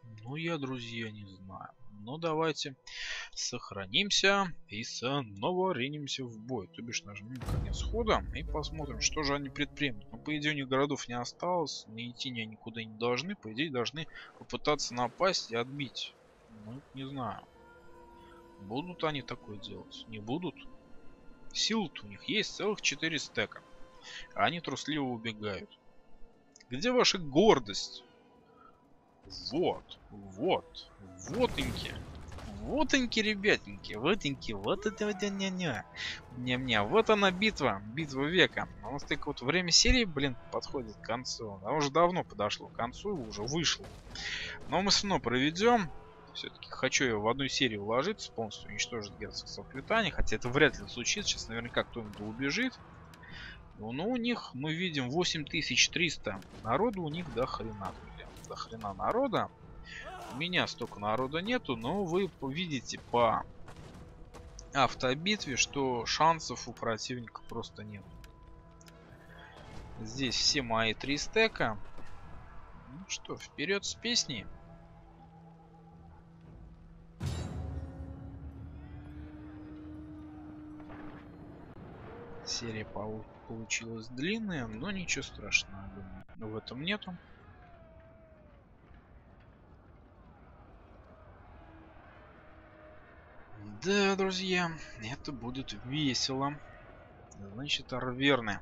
Ну, я, друзья, не знаю. Ну, давайте сохранимся и снова ринемся в бой. То бишь нажмем конец хода и посмотрим, что же они предпримут. Ну, по идее, у них городов не осталось, не идти они никуда не должны. По идее, должны попытаться напасть и отбить. Ну, не знаю. Будут они такое делать? Не будут? Сил-то у них есть целых 4 стека. А они трусливо убегают. Где ваша гордость? Вот, вот, вотеньки. Вотеньки, ребятеньки, вотеньки, вот это вот ня-ня. Ня-ня, вот она битва, битва века. У нас так вот время серии, блин, подходит к концу. Она уже давно подошло к концу, уже вышло. Но мы все равно проведем. Все-таки хочу ее в одну серию уложиться, полностью уничтожить герцогство Аквитании. Хотя это вряд ли случится, сейчас наверняка кто-нибудь убежит. Но у них, мы видим, 8300 народу у них до хрена, друзья. До хрена народа. У меня столько народа нету, но вы увидите по автобитве, что шансов у противника просто нет. Здесь все мои 3 стека. Ну что, вперед с песней. Серия получилась длинная, но ничего страшного, думаю, в этом нету. Да, друзья, это будет весело. Значит, арверны.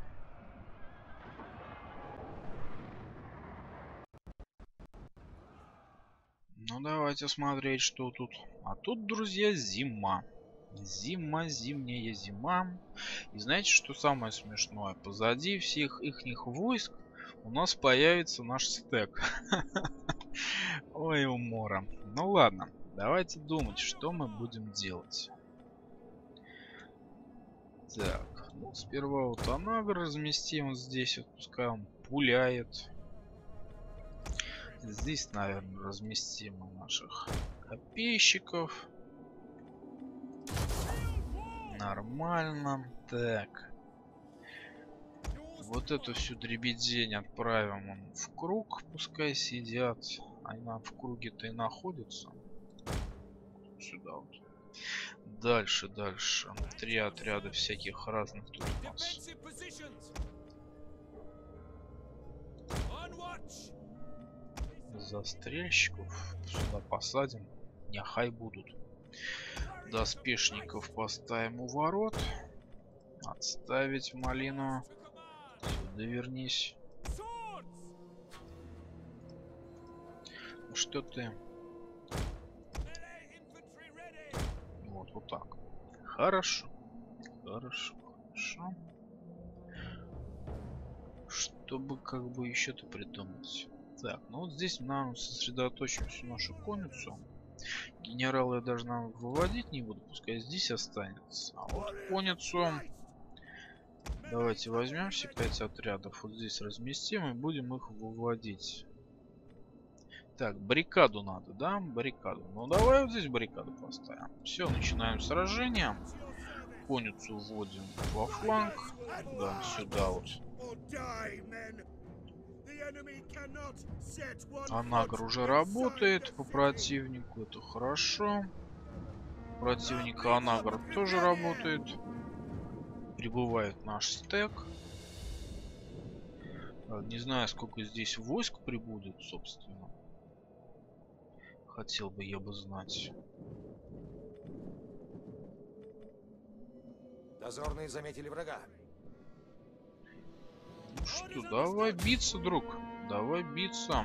Ну, давайте смотреть, что тут. А тут, друзья, зима. Зима, зимняя зима. И знаете, что самое смешное? Позади всех ихних войск у нас появится наш стек. Ой, умора. Ну ладно, давайте думать, что мы будем делать. Так, ну сперва вот Анагр разместим вот здесь, вот пускай он пуляет. Здесь, наверное, разместим наших копейщиков. Нормально. Так. Вот эту всю дребедень отправим в круг. Пускай сидят. Они в круге-то и находятся. Сюда вот. Дальше, дальше. 3 отряда всяких разных тут у нас. Застрельщиков сюда посадим. Няхай будут. Доспешников поставим у ворот. Отставить малину. Сюда вернись. Ну что ты? Вот так. Хорошо. Хорошо, хорошо. Чтобы как бы еще-то придумать. Так, ну вот здесь нам сосредоточим всю нашу конницу. Генерала я даже нам выводить не буду, пускай здесь останется. А вот конницу давайте возьмем все 5 отрядов, вот здесь разместим и будем их выводить. Так, баррикаду надо, да? Баррикаду. Ну давай вот здесь баррикаду поставим. Все, начинаем сражение. Конницу вводим во фланг. Да, сюда вот. Анагр уже работает по противнику, это хорошо. Противника Анагр тоже работает. Прибывает наш стек. Не знаю, сколько здесь войск прибудет, собственно. Хотел бы я бы знать. Дозорные заметили врага. Ну что, давай биться, друг. Давай биться.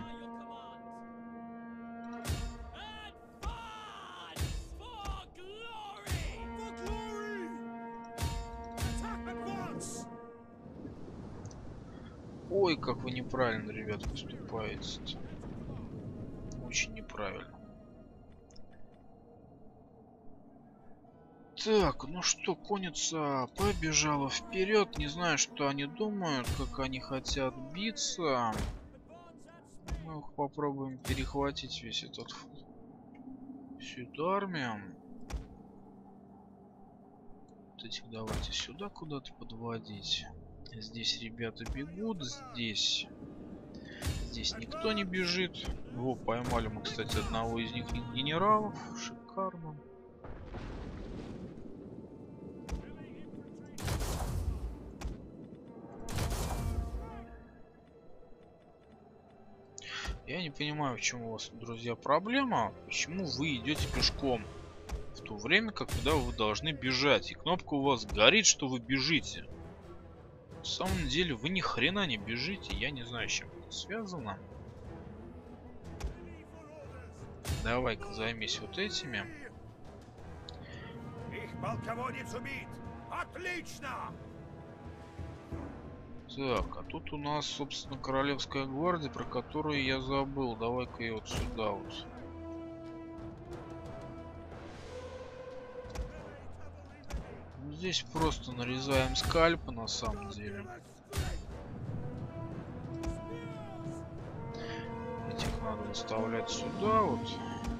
Ой, как вы неправильно, ребят, поступаете. Очень неправильно. Так, ну что, конница побежала вперед. Не знаю, что они думают, как они хотят биться. Мы их попробуем перехватить весь этот всю эту армию. Вот этих давайте сюда куда-то подводить. Здесь ребята бегут, здесь Здесь никто не бежит. Его поймали мы, кстати, одного из них генералов. Шикарно. Я не понимаю, в чем у вас, друзья, проблема. Почему вы идете пешком в то время, когда вы должны бежать, и кнопка у вас горит, что вы бежите. На самом деле вы ни хрена не бежите. Я не знаю, с чем это связано. Давай-ка займись вот этими. Их полководец убит! Отлично! Так, а тут у нас, собственно, Королевская гвардия, про которую я забыл. Давай-ка ее вот сюда вот. Здесь просто нарезаем скальпы на самом деле. Этих надо выставлять сюда вот.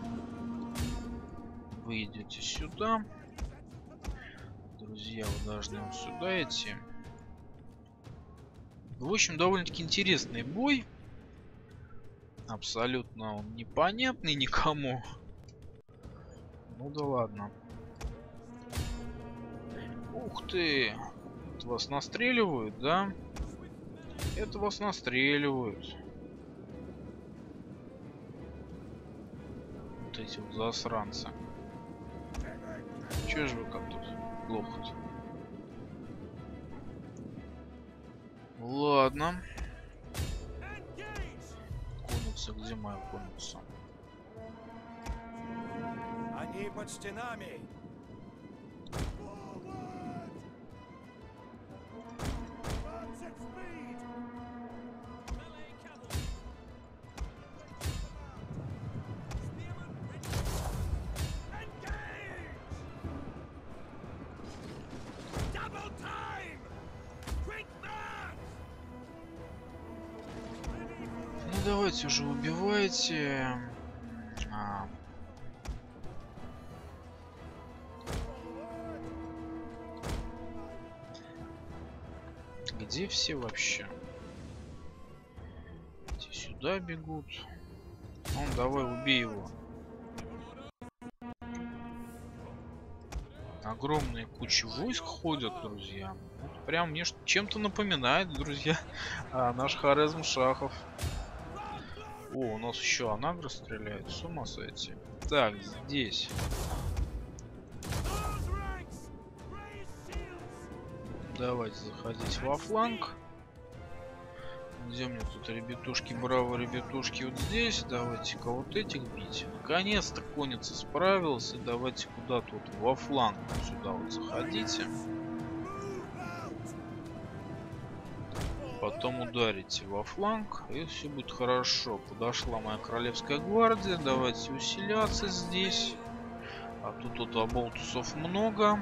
Вы идете сюда. Друзья, вы должны вот сюда идти. В общем, довольно-таки интересный бой. Абсолютно он непонятный никому. Ну да ладно. Ух ты! Это вас настреливают, да? Это вас настреливают. Вот эти вот засранцы. Чё же вы как тут плохо-то? Ладно. Конница, где моя конница? Они под стенами! Ну давайте уже убивайте. Где все вообще? Эти сюда бегут. Ну давай убей его. Огромные кучи войск ходят, друзья. Это прям мне чем-то напоминает, друзья, наш Хорезм-Шахов. О, у нас еще Анагра стреляет. С ума сойти. Так, здесь. Давайте заходить во фланг. Где мне тут ребятушки, браво, ребятушки, вот здесь. Давайте-ка вот этих бить. Наконец-то конница справилась. И давайте куда-то вот во фланг. Вот сюда вот заходите. Потом ударите во фланг, и все будет хорошо. Подошла моя Королевская гвардия. Давайте усиляться здесь. А тут вот оболтусов много.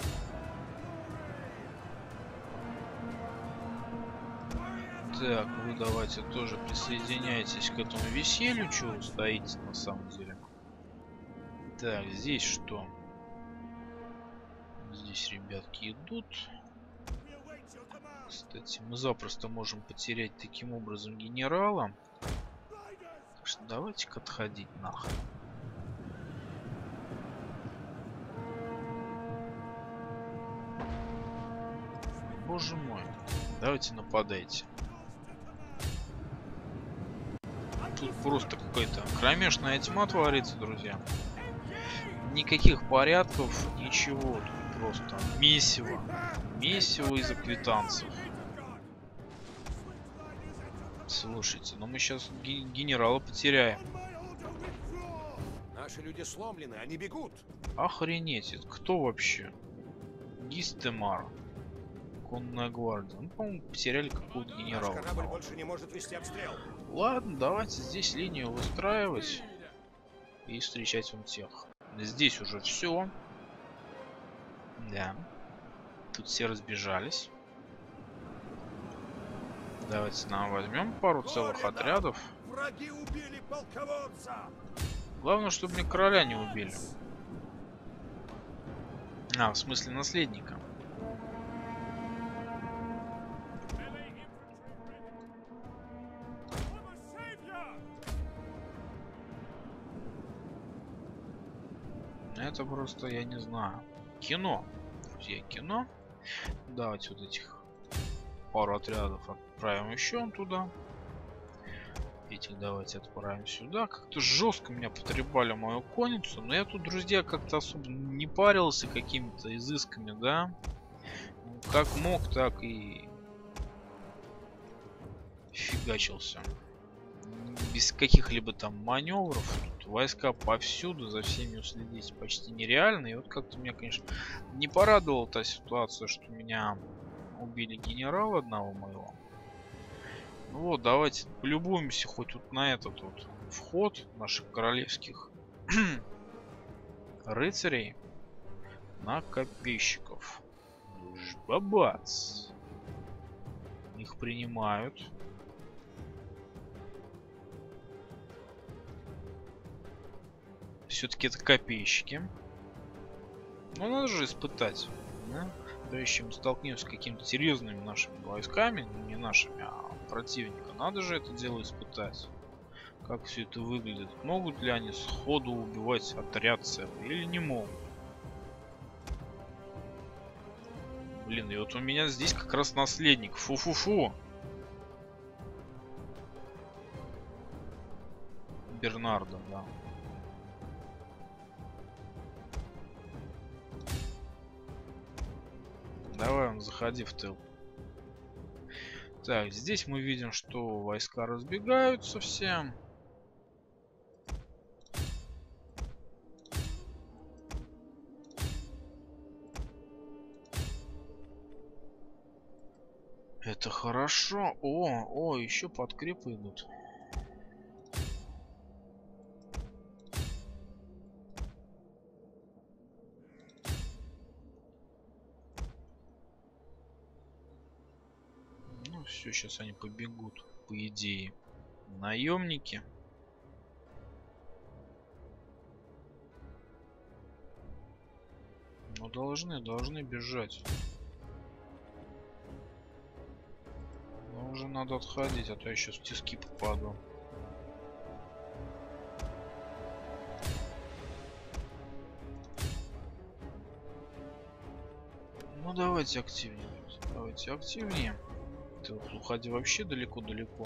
Так, вы давайте тоже присоединяйтесь к этому веселью. Чего вы стоите на самом деле? Так, здесь что? Здесь ребятки идут. Кстати, мы запросто можем потерять таким образом генерала. Так что давайте-ка отходить нахрен. Боже мой. Давайте нападайте. Тут просто какая-то кромешная тьма творится, друзья. Никаких порядков, ничего. Тут просто месиво. Месиво из-за квитанцев. Слушайте, но мы сейчас генерала потеряем. Наши люди сломлены, они бегут. Охренеть, это кто вообще? Гистемар. Конная гвардия. Ну, по-моему, потеряли какого-то генерала. Наш корабль больше не может вести обстрел. Ладно, давайте здесь линию выстраивать и встречать вон тех. Здесь уже все. Да. Тут все разбежались. Давайте нам возьмем пару целых отрядов. Враги убили полководца. Главное, чтобы мне короля не убили. В смысле наследника. Это просто, я не знаю. Кино. Друзья, кино. Давайте вот этих пару отрядов отправим еще туда. Этих давайте отправим сюда. Как-то жестко меня потребали мою конницу. Но я тут, друзья, как-то особо не парился какими-то изысками, да. Как мог, так и фигачился. Без каких-либо там маневров. Тут войска повсюду, за всеми уследить почти нереально. И вот как-то меня, конечно, не порадовала та ситуация, что меня убили генерала одного моего. Ну вот, давайте полюбуемся хоть вот на этот вот вход наших королевских рыцарей на копейщиков. Бабац. Их принимают. Все-таки это копейщики. Ну надо же испытать, да? Прежде чем столкнемся с какими-то серьезными нашими войсками, не нашими, а противника, надо же это дело испытать. Как все это выглядит. Могут ли они сходу убивать отряд целый или не могут? Блин, и вот у меня здесь как раз наследник. Фу-фу-фу. Бернардо, да. Давай, он, заходи в тыл. Так, здесь мы видим, что войска разбегаются все. Это хорошо. О, еще подкрепы идут. Ну все, сейчас они побегут, по идее. Наемники. Но должны бежать. Но уже надо отходить, а то я сейчас в тиски попаду. Ну давайте активнее. Давайте активнее. Ты вот уходи вообще далеко-далеко.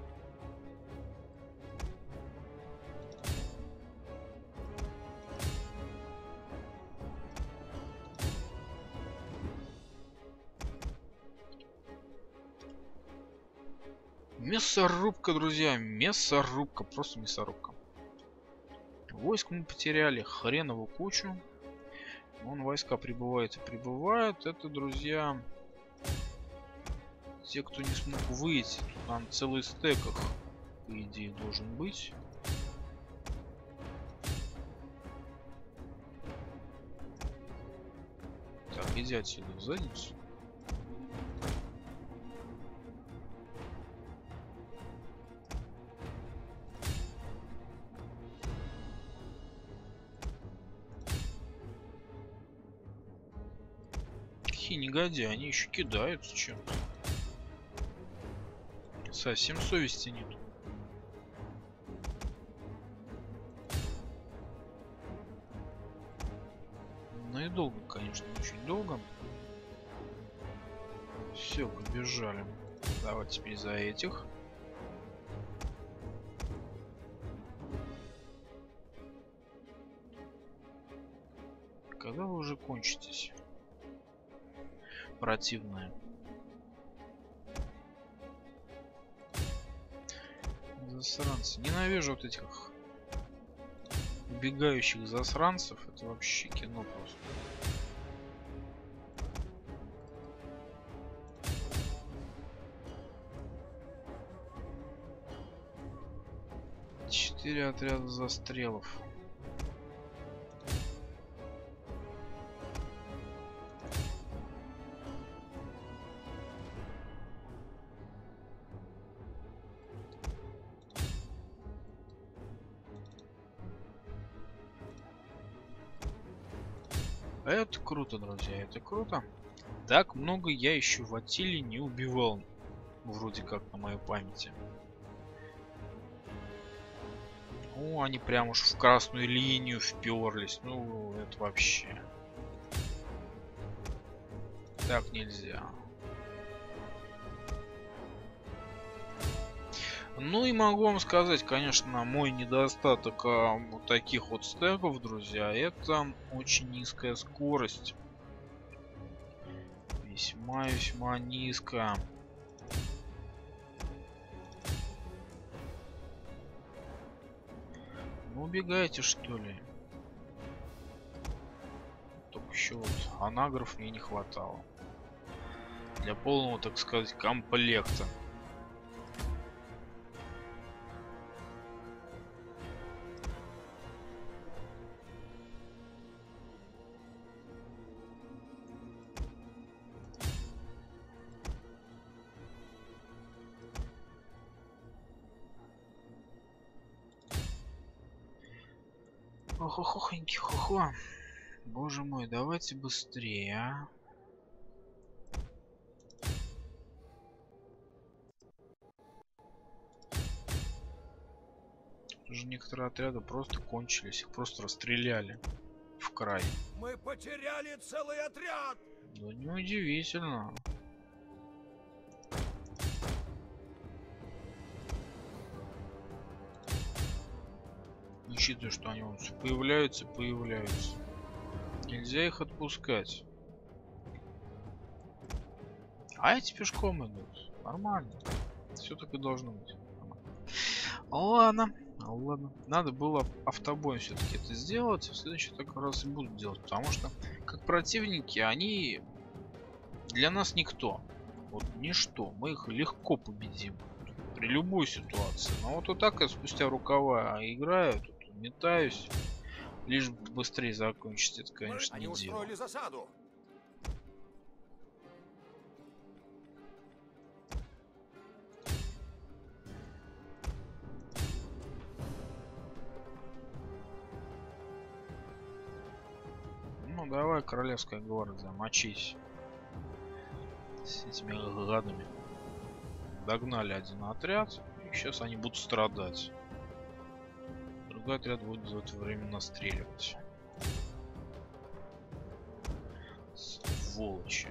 Мясорубка, друзья, мясорубка, просто мясорубка. Войск мы потеряли хреновую кучу. Вон войска прибывают и прибывают. Это, друзья, те, кто не смог выйти. Тут там целый стек их, по идее, должен быть. Так, иди отсюда в задницу. Какие негодяи, они еще кидаются чем-то. Совсем совести нет. Ну и долго, конечно, очень долго. Все, побежали. Давай теперь за этих. Когда вы уже кончитесь? Противные. Засранцы. Ненавижу вот этих убегающих засранцев. Это вообще кино просто. Четыре отряда застрелов. Это круто, друзья, это круто. Так много я еще в Аттиле не убивал. Вроде как на моей памяти. Ну, они прям уж в красную линию вперлись. Ну, это вообще. Так нельзя. Ну и могу вам сказать, конечно, мой недостаток вот таких вот стеков, друзья, это очень низкая скорость. Весьма низкая. Ну убегайте, что ли. Только еще вот анагров мне не хватало. Для полного, так сказать, комплекта. Охохохоньки, хохо. Боже мой, давайте быстрее, а. Уже некоторые отряды просто кончились, их просто расстреляли в край. Мы потеряли целый отряд! Да неудивительно. Учитывая, что они вот все появляются. Нельзя их отпускать. А эти пешком идут. Нормально. Все так и должно быть. Ладно. Надо было автобоем все-таки это сделать. В следующий так раз и буду делать. Потому что, как противники, они для нас никто. Вот ничто. Мы их легко победим. При любой ситуации. Но вот так я спустя рукава играю. Тут метаюсь. Лишь бы быстрее закончить. Это, конечно, Они не дело. устроили засаду. Ну давай, королевская гвардия, мочись с этими гадами. Догнали один отряд, и сейчас они будут страдать. Другой отряд будет за это время настреливать. Сволочи.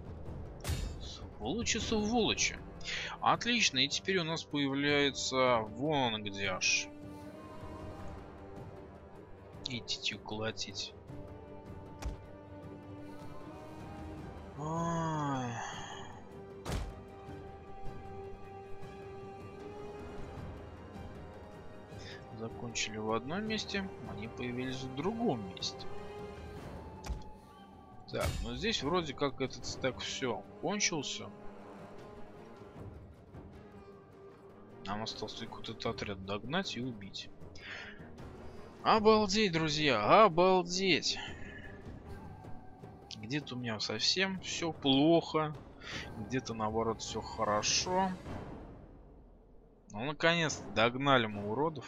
Сволочи. Отлично, и теперь у нас появляется вон где аж. Идите колотить. Ой. Закончили в одном месте, они появились в другом месте. Так, ну здесь вроде как этот стек все кончился. Нам осталось только вот этот отряд догнать и убить. Обалдеть, друзья, обалдеть. Где-то у меня совсем все плохо, где-то наоборот все хорошо. Ну наконец-то догнали мы уродов.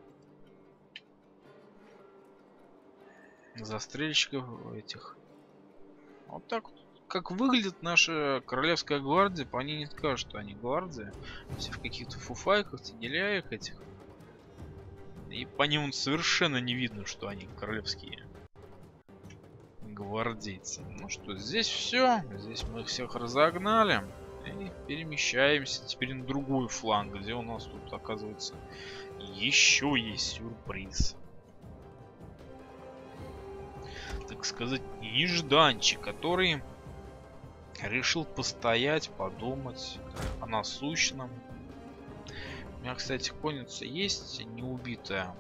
Застрельщиков этих. Вот так вот. Как выглядит наша королевская гвардия, по ней не скажешь, что они гвардия. Все в каких-то фуфайках, тегеляях этих. И по ним совершенно не видно, что они королевские гвардейцы. Ну что, здесь все. Здесь мы их всех разогнали. И перемещаемся теперь на другой фланг, где у нас тут, оказывается, еще есть сюрприз. Так сказать, нежданчик, который решил постоять, подумать о насущном. У меня, кстати, конница есть неубитая.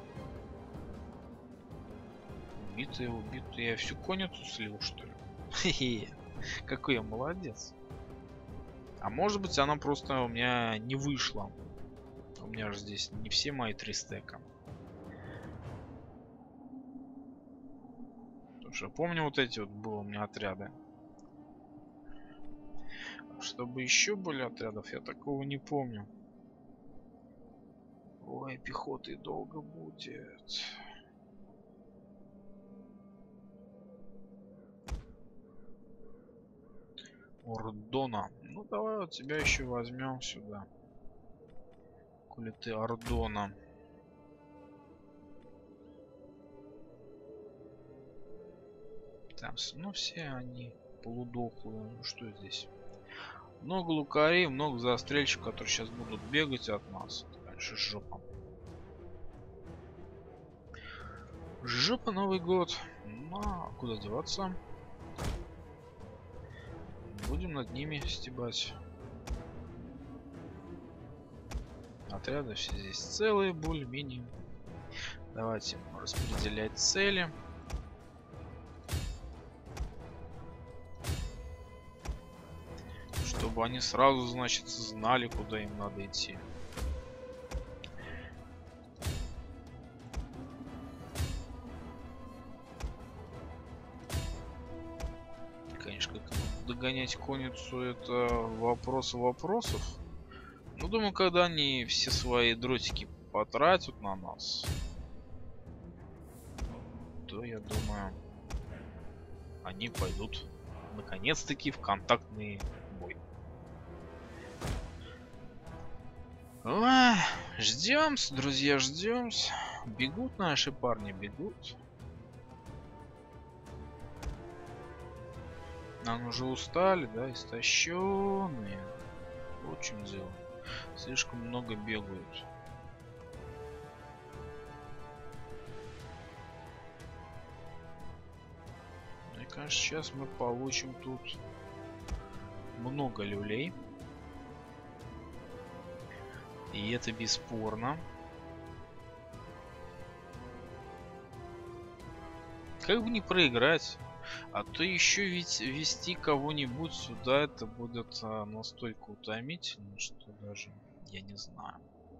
Убитая. Я всю конницу слил, что ли? Хе-хе. Какой я молодец. А может быть, она просто у меня не вышла. У меня же здесь не все мои 3 стека. Потому что помню, вот эти вот было у меня отряды. Чтобы еще были отрядов, я такого не помню. Ой, пехоты долго будет. Ордона. Ну давай вот тебя еще возьмем сюда. Коли ты Ордона. Там, ну, все они полудохлые. Ну, что здесь? Много лукарей, много застрельщиков, которые сейчас будут бегать от нас. Это, конечно, жопа. Жопа, Новый год. Ну, а куда деваться? Будем над ними стебать. Отряды все здесь целые, более-менее. Давайте распределять цели. Чтобы они сразу, значит, знали, куда им надо идти. Конечно, как догонять конницу — это вопрос вопросов. Ну, думаю, когда они все свои дротики потратят на нас, то, я думаю, они пойдут наконец-таки в контактный бой. Ждем-с, друзья, ждем-с. Бегут наши парни, бегут. Нам уже устали, да, истощенные. Вот в чем дело. Слишком много бегают. Мне кажется, сейчас мы получим тут много люлей. И это бесспорно. Как бы не проиграть. А то еще ведь вести кого-нибудь сюда, это будет настолько утомительно, что даже я не знаю.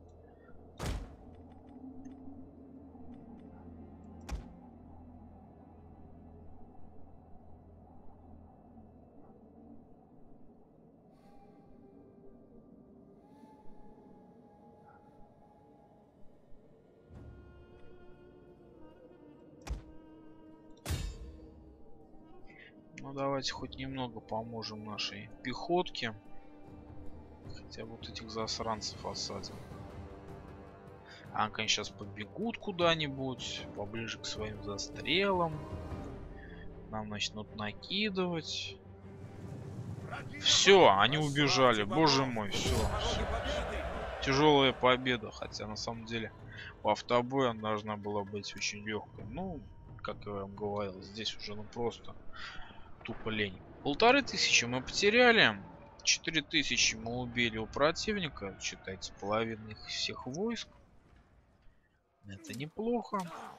Ну давайте хоть немного поможем нашей пехотке. Хотя вот этих засранцев осадим. А, конечно, сейчас побегут куда-нибудь, поближе к своим застрелам. Нам начнут накидывать. Все, они убежали. Боже мой, все. Тяжелая победа. Хотя на самом деле по автобою она должна была быть очень легкой. Ну, как я вам говорил, здесь уже ну просто тупо лень. 1500 мы потеряли. 4000 мы убили у противника. Считайте, половина их всех войск. Это неплохо.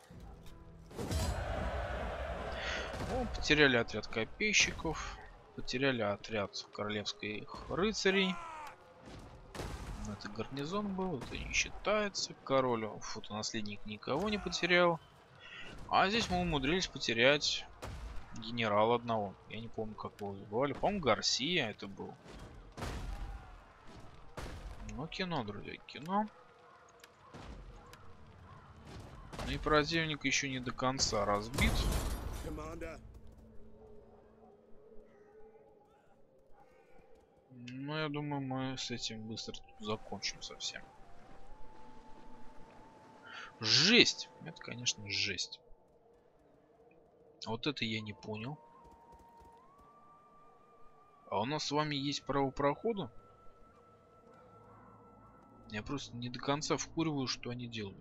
Ну, потеряли отряд копейщиков. Потеряли отряд королевских рыцарей. Это гарнизон был, это не считается. Король, фотонаследник, никого не потерял. А здесь мы умудрились потерять генерала одного. Я не помню, как его звали. По-моему, Гарсия это был. Ну, кино, друзья, кино. Ну и противник еще не до конца разбит. Ну, я думаю, мы с этим быстро тут закончим совсем. Жесть! Это, конечно, жесть. Вот это я не понял. А у нас с вами есть право прохода? Я просто не до конца вкуриваю, что они делают.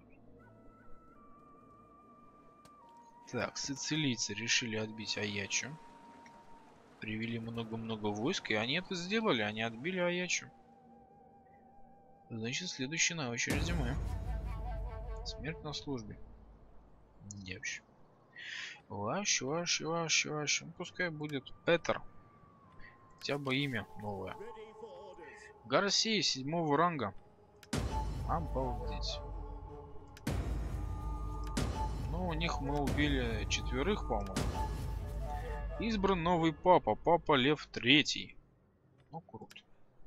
Так, сицилийцы решили отбить Аячу. Привели много-много войск, и они это сделали. Они отбили Аячу. Значит, следующий на очереди мы. Смерть на службе. Девчь. Ваш. Ну, пускай будет Петр. Хотя бы имя новое. Гарсия 7-го ранга. Обалдеть. Ну, у них мы убили 4, по-моему. Избран новый папа. Папа Лев III. Ну, круто.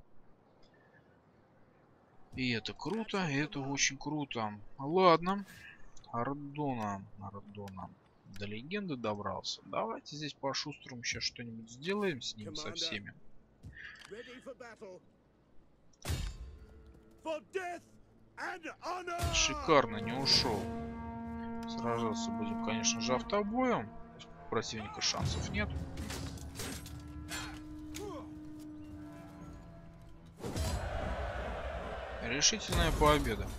И это круто, и это очень круто. Ладно. Ардона. До легенды добрался. Давайте здесь по-шустрому сейчас что-нибудь сделаем с ним, со всеми. Шикарно, не ушел. Сражаться будем, конечно же, автобоем. противника шансов нет. Решительная победа.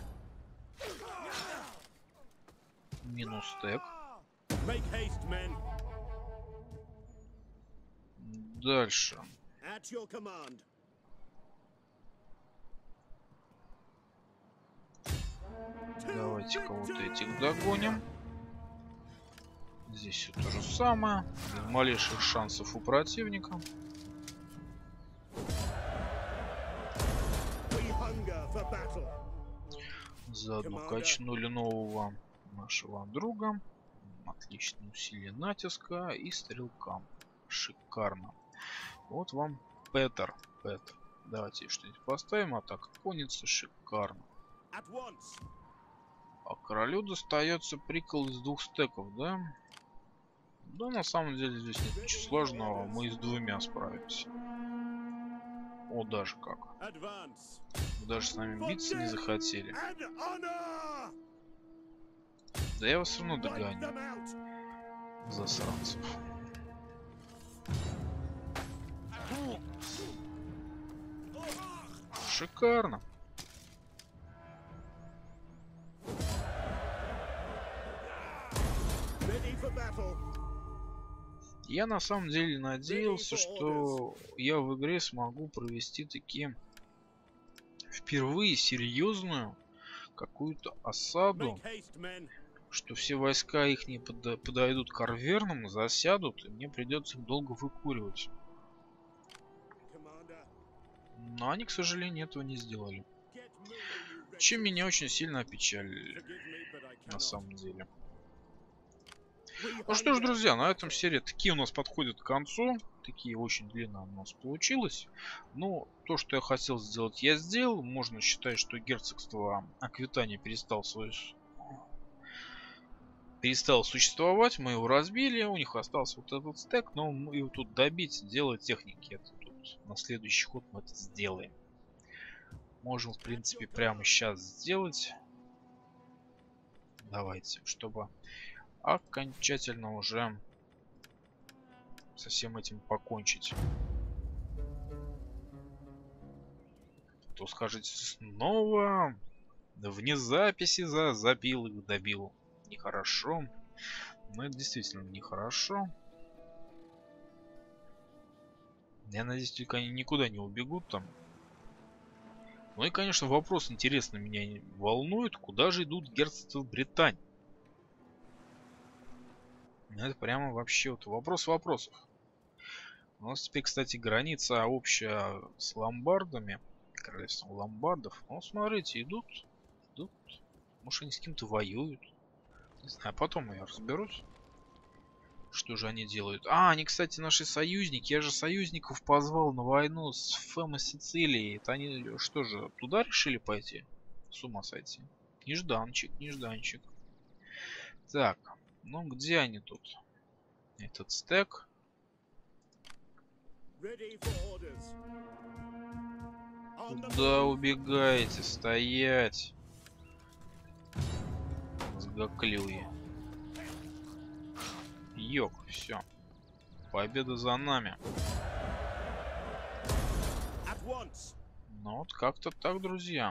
Минус стек. Make haste, men. Дальше. At your command. Давайте кого-то этих догоним. Здесь все то же самое. Без малейших шансов у противника. We hunger for battle. Заодно качнули нового нашего друга. Отличное усилие натиска и стрелка. Шикарно. Вот вам Петер. Давайте что-нибудь поставим. Атака конницы. Шикарно. At once. А королю достается прикол из 2 стеков, да? Да, на самом деле здесь нет ничего сложного. Мы и с 2 справимся. О, даже как. Advance. Вы даже с нами биться не захотели. And honor. Да я вас все равно Wipe догоню. them out. Засранцев. Шикарно. Ready for battle. Я на самом деле надеялся, что я в игре смогу провести такие впервые серьезную какую-то осаду, Make haste, men. что все войска их не подойдут к Арвернам, засядут, и мне придется их долго выкуривать. Commander. Но они, к сожалению, этого не сделали. Get moving, you Чем меня очень сильно опечалили, Forgive me, but I на cannot. самом деле. We Ну что ж, hunger. друзья, на этом серия такие у нас подходят к концу. Такие очень длинно у нас получилось. Но то, что я хотел сделать, я сделал. Можно считать, что герцогство Аквитания перестало существовать. Мы его разбили. У них остался вот этот стек. Но мы его тут добить, делать техники. Это тут на следующий ход мы это сделаем. Можем, в принципе, прямо сейчас сделать. Давайте, чтобы окончательно уже со всем этим покончить. То скажете снова вне записи запил их, добил. Нехорошо. Но это действительно нехорошо. Я надеюсь, только они никуда не убегут там. Ну и, конечно, вопрос интересный меня волнует. Куда же идут герцогства Британии? Это прямо вообще вот вопрос вопросов. У нас теперь, кстати, граница общая с ломбардами. Королевством ломбардов. Ну, смотрите, идут. Может, они с кем-то воюют. Не знаю, потом я разберусь. Что же они делают? А, они, кстати, наши союзники. Я же союзников позвал на войну с Фем и Сицилией. Это они что же, туда решили пойти? С ума сойти. Нежданчик. Так, ну где они тут? Этот стек. Ready for orders. On the Куда убегаете? Стоять! Сгаклюи. Йок, все. Победа за нами. at once. Ну вот как-то так, друзья.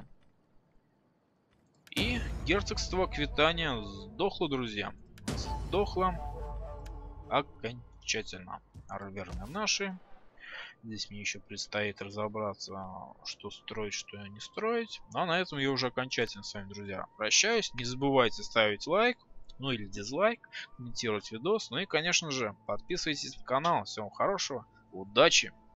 И герцогство Аквитания сдохло, друзья. Сдохло окончательно. Арверны наши. Здесь мне еще предстоит разобраться, что строить, что не строить. Ну а на этом я уже окончательно с вами, друзья, прощаюсь. Не забывайте ставить лайк, ну или дизлайк, комментировать видос. Ну и, конечно же, подписывайтесь на канал. Всего хорошего, удачи!